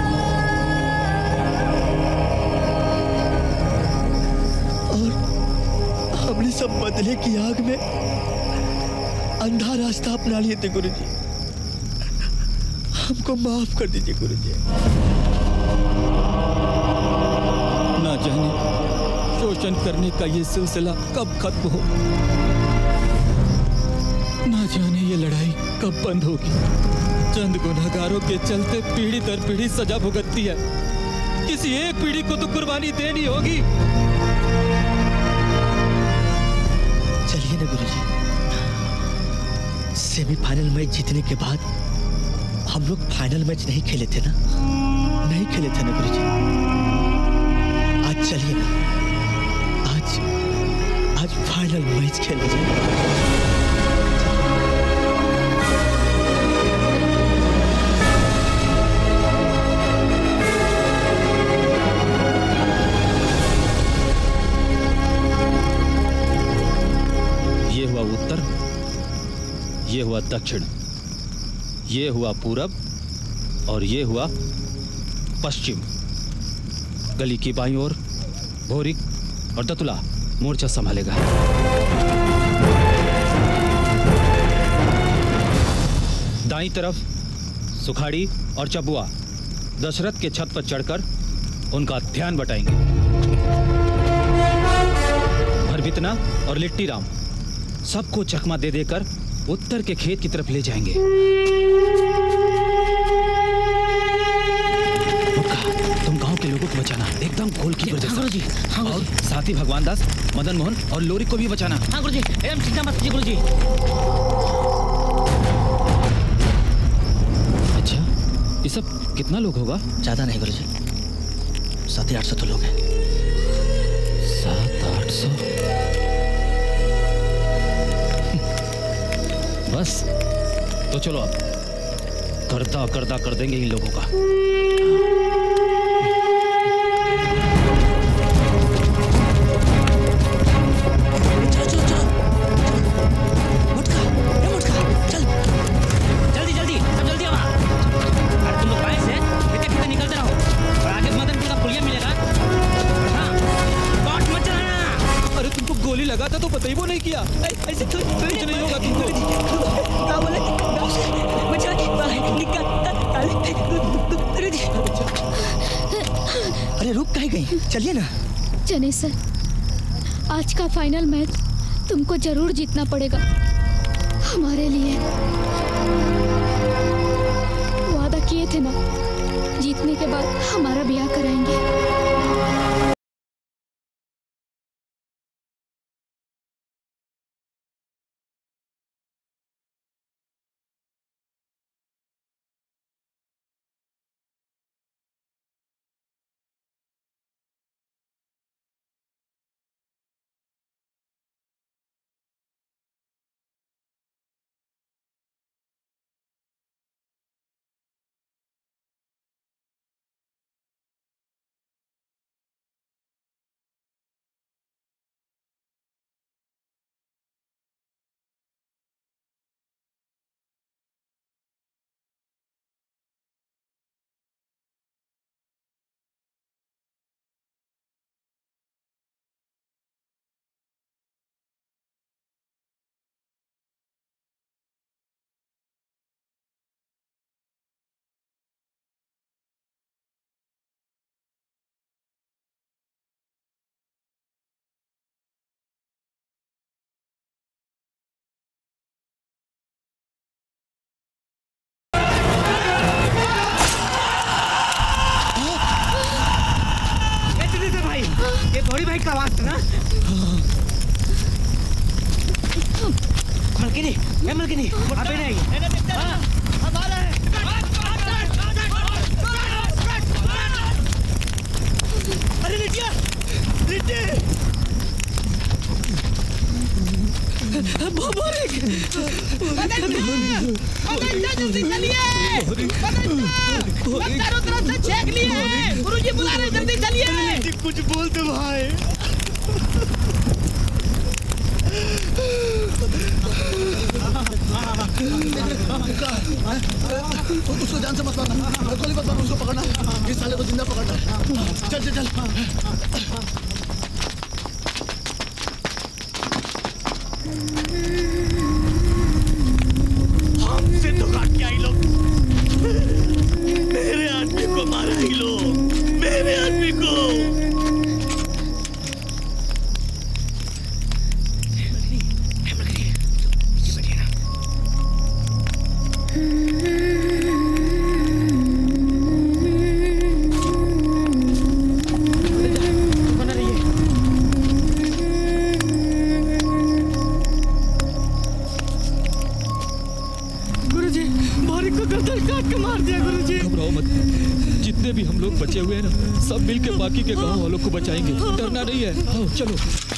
Speaker 15: और हमने सब बदले की आग में अंधा रास्ता अपना लिए थे गुरुजी। हमको माफ कर दीजिए गुरुजी।
Speaker 12: ना जाने शोषण करने का ये सिलसिला कब खत्म हो, ना जाने ये लड़ाई कब बंद होगी। चंद गुनहगारों के चलते पीढ़ी दर पीढ़ी सजा भुगतती है। किसी एक पीढ़ी को तो कुर्बानी देनी होगी।
Speaker 15: चलिए ना गुरुजी, सेमीफाइनल मैच जीतने के बाद हम लोग फाइनल मैच नहीं खेले थे ना, नहीं खेले थे ना गुरुजी। आज चलिए ना, आज फाइनल मैच खेला जाए।
Speaker 12: ये हुआ उत्तर, ये हुआ दक्षिण, ये हुआ पूरब, और ये हुआ पश्चिम। गली की बाईं ओर भोरिक और दतुला मोर्चा संभालेगा। दाईं तरफ सुखाड़ी और चबुआ दशरथ के छत पर चढ़कर उनका ध्यान बटाएंगे। भरभितना और लिट्टी राम सबको चकमा दे देकर उत्तर के खेत की तरफ ले जाएंगे। तुम गांव के लोगों को बचाना, एकदम गोलकीपर जैसा।
Speaker 5: गुरुजी, हाँ
Speaker 12: और साथ ही भगवान दास, मदन मोहन और लोरी को भी बचाना।
Speaker 5: हाँ गुरुजी, एकदम चिंता मत कीजिए गुरुजी।
Speaker 12: अच्छा, ये सब कितना लोग होगा?
Speaker 15: ज्यादा नहीं गुरुजी, 700-800 तो लोग हैं।
Speaker 12: 700-800 बस, तो चलो अब करदा करदा कर देंगे इन लोगों का। गोली लगा था तो पता ही वो नहीं किया। ऐसे कुछ नहीं होगा तुमको।
Speaker 15: अरे रुक कहीं गई, चलिए ना।
Speaker 22: चने सर, आज का फाइनल मैच तुमको जरूर जीतना पड़ेगा हमारे लिए। वादा किए थे ना, जीतने के बाद हमारा ब्याह कराएंगे।
Speaker 6: ये बड़ी भाई का आवाज ना मलकिनी ये मलकिनी अबे नहीं अब आ रहा है अरे लिटिया लिटे मुबारक जल्दी चलिए चारों तरफ से छेक लिए गुरुजी बुला रहे जल्दी चलिए कुछ बोल दो भाई
Speaker 16: उसको जान से मत मारना गोली मत मारना उसको पकड़ना इस साले को जिंदा पकड़ना चल चल चल
Speaker 6: हमसे तो काट के आई लोग मेरे आदमी को मारा ही लोग मेरे आदमी को
Speaker 9: जितने भी हम लोग बचे हुए हैं ना सब मिलकर बाकी के गांव वालों को बचाएंगे डरना नहीं है आओ चलो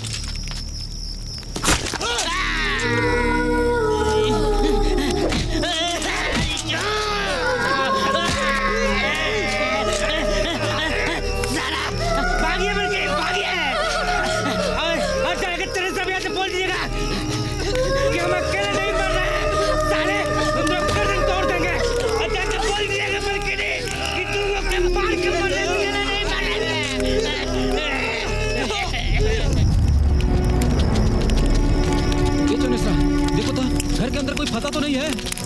Speaker 9: पता तो नहीं है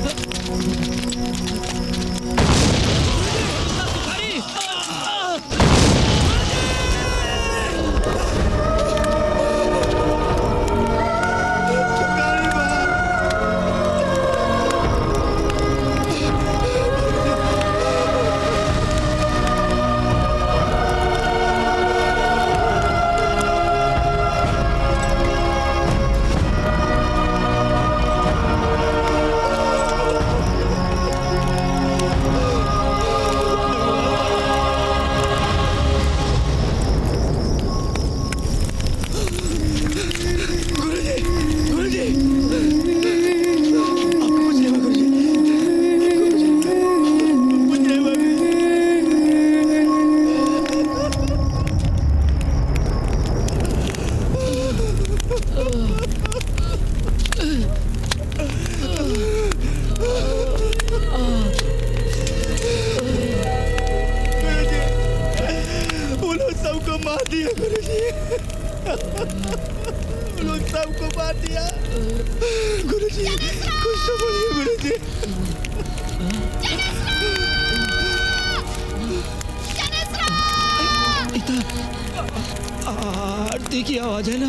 Speaker 9: की आवाज है ना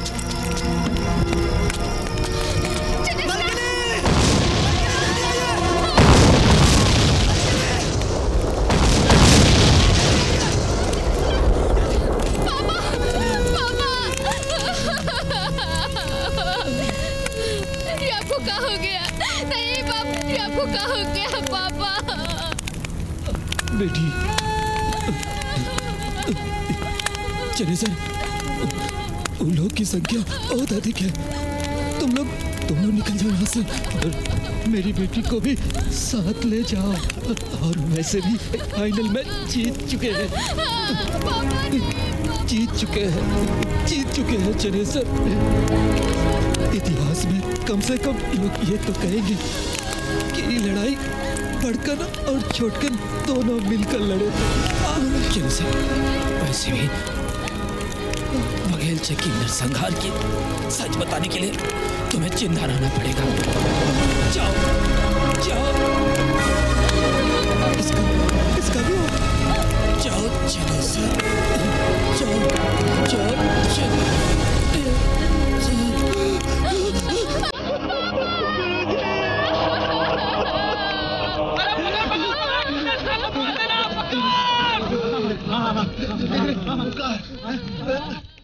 Speaker 9: बेटी चले सर उन लोग की संख्या बहुत अधिक है तुम लोग निकल जाओ यहाँ से और मेरी बेटी को भी साथ ले जाओ और वैसे भी फाइनल मैच जीत चुके हैं चले सर इतिहास में कम से कम लोग ये तो कहेंगे कि लड़ाई बढ़कर और छोड़कर दोनों मिलकर लड़े चलो सर वैसे भी बघेल की नरसंहार की सच बताने के लिए तुम्हें चिंता रहना पड़ेगा जाओ जाओ इसका भी हो जाओ चलो सर जाओ जाओ चलो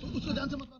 Speaker 16: उसको जान से मत मारो।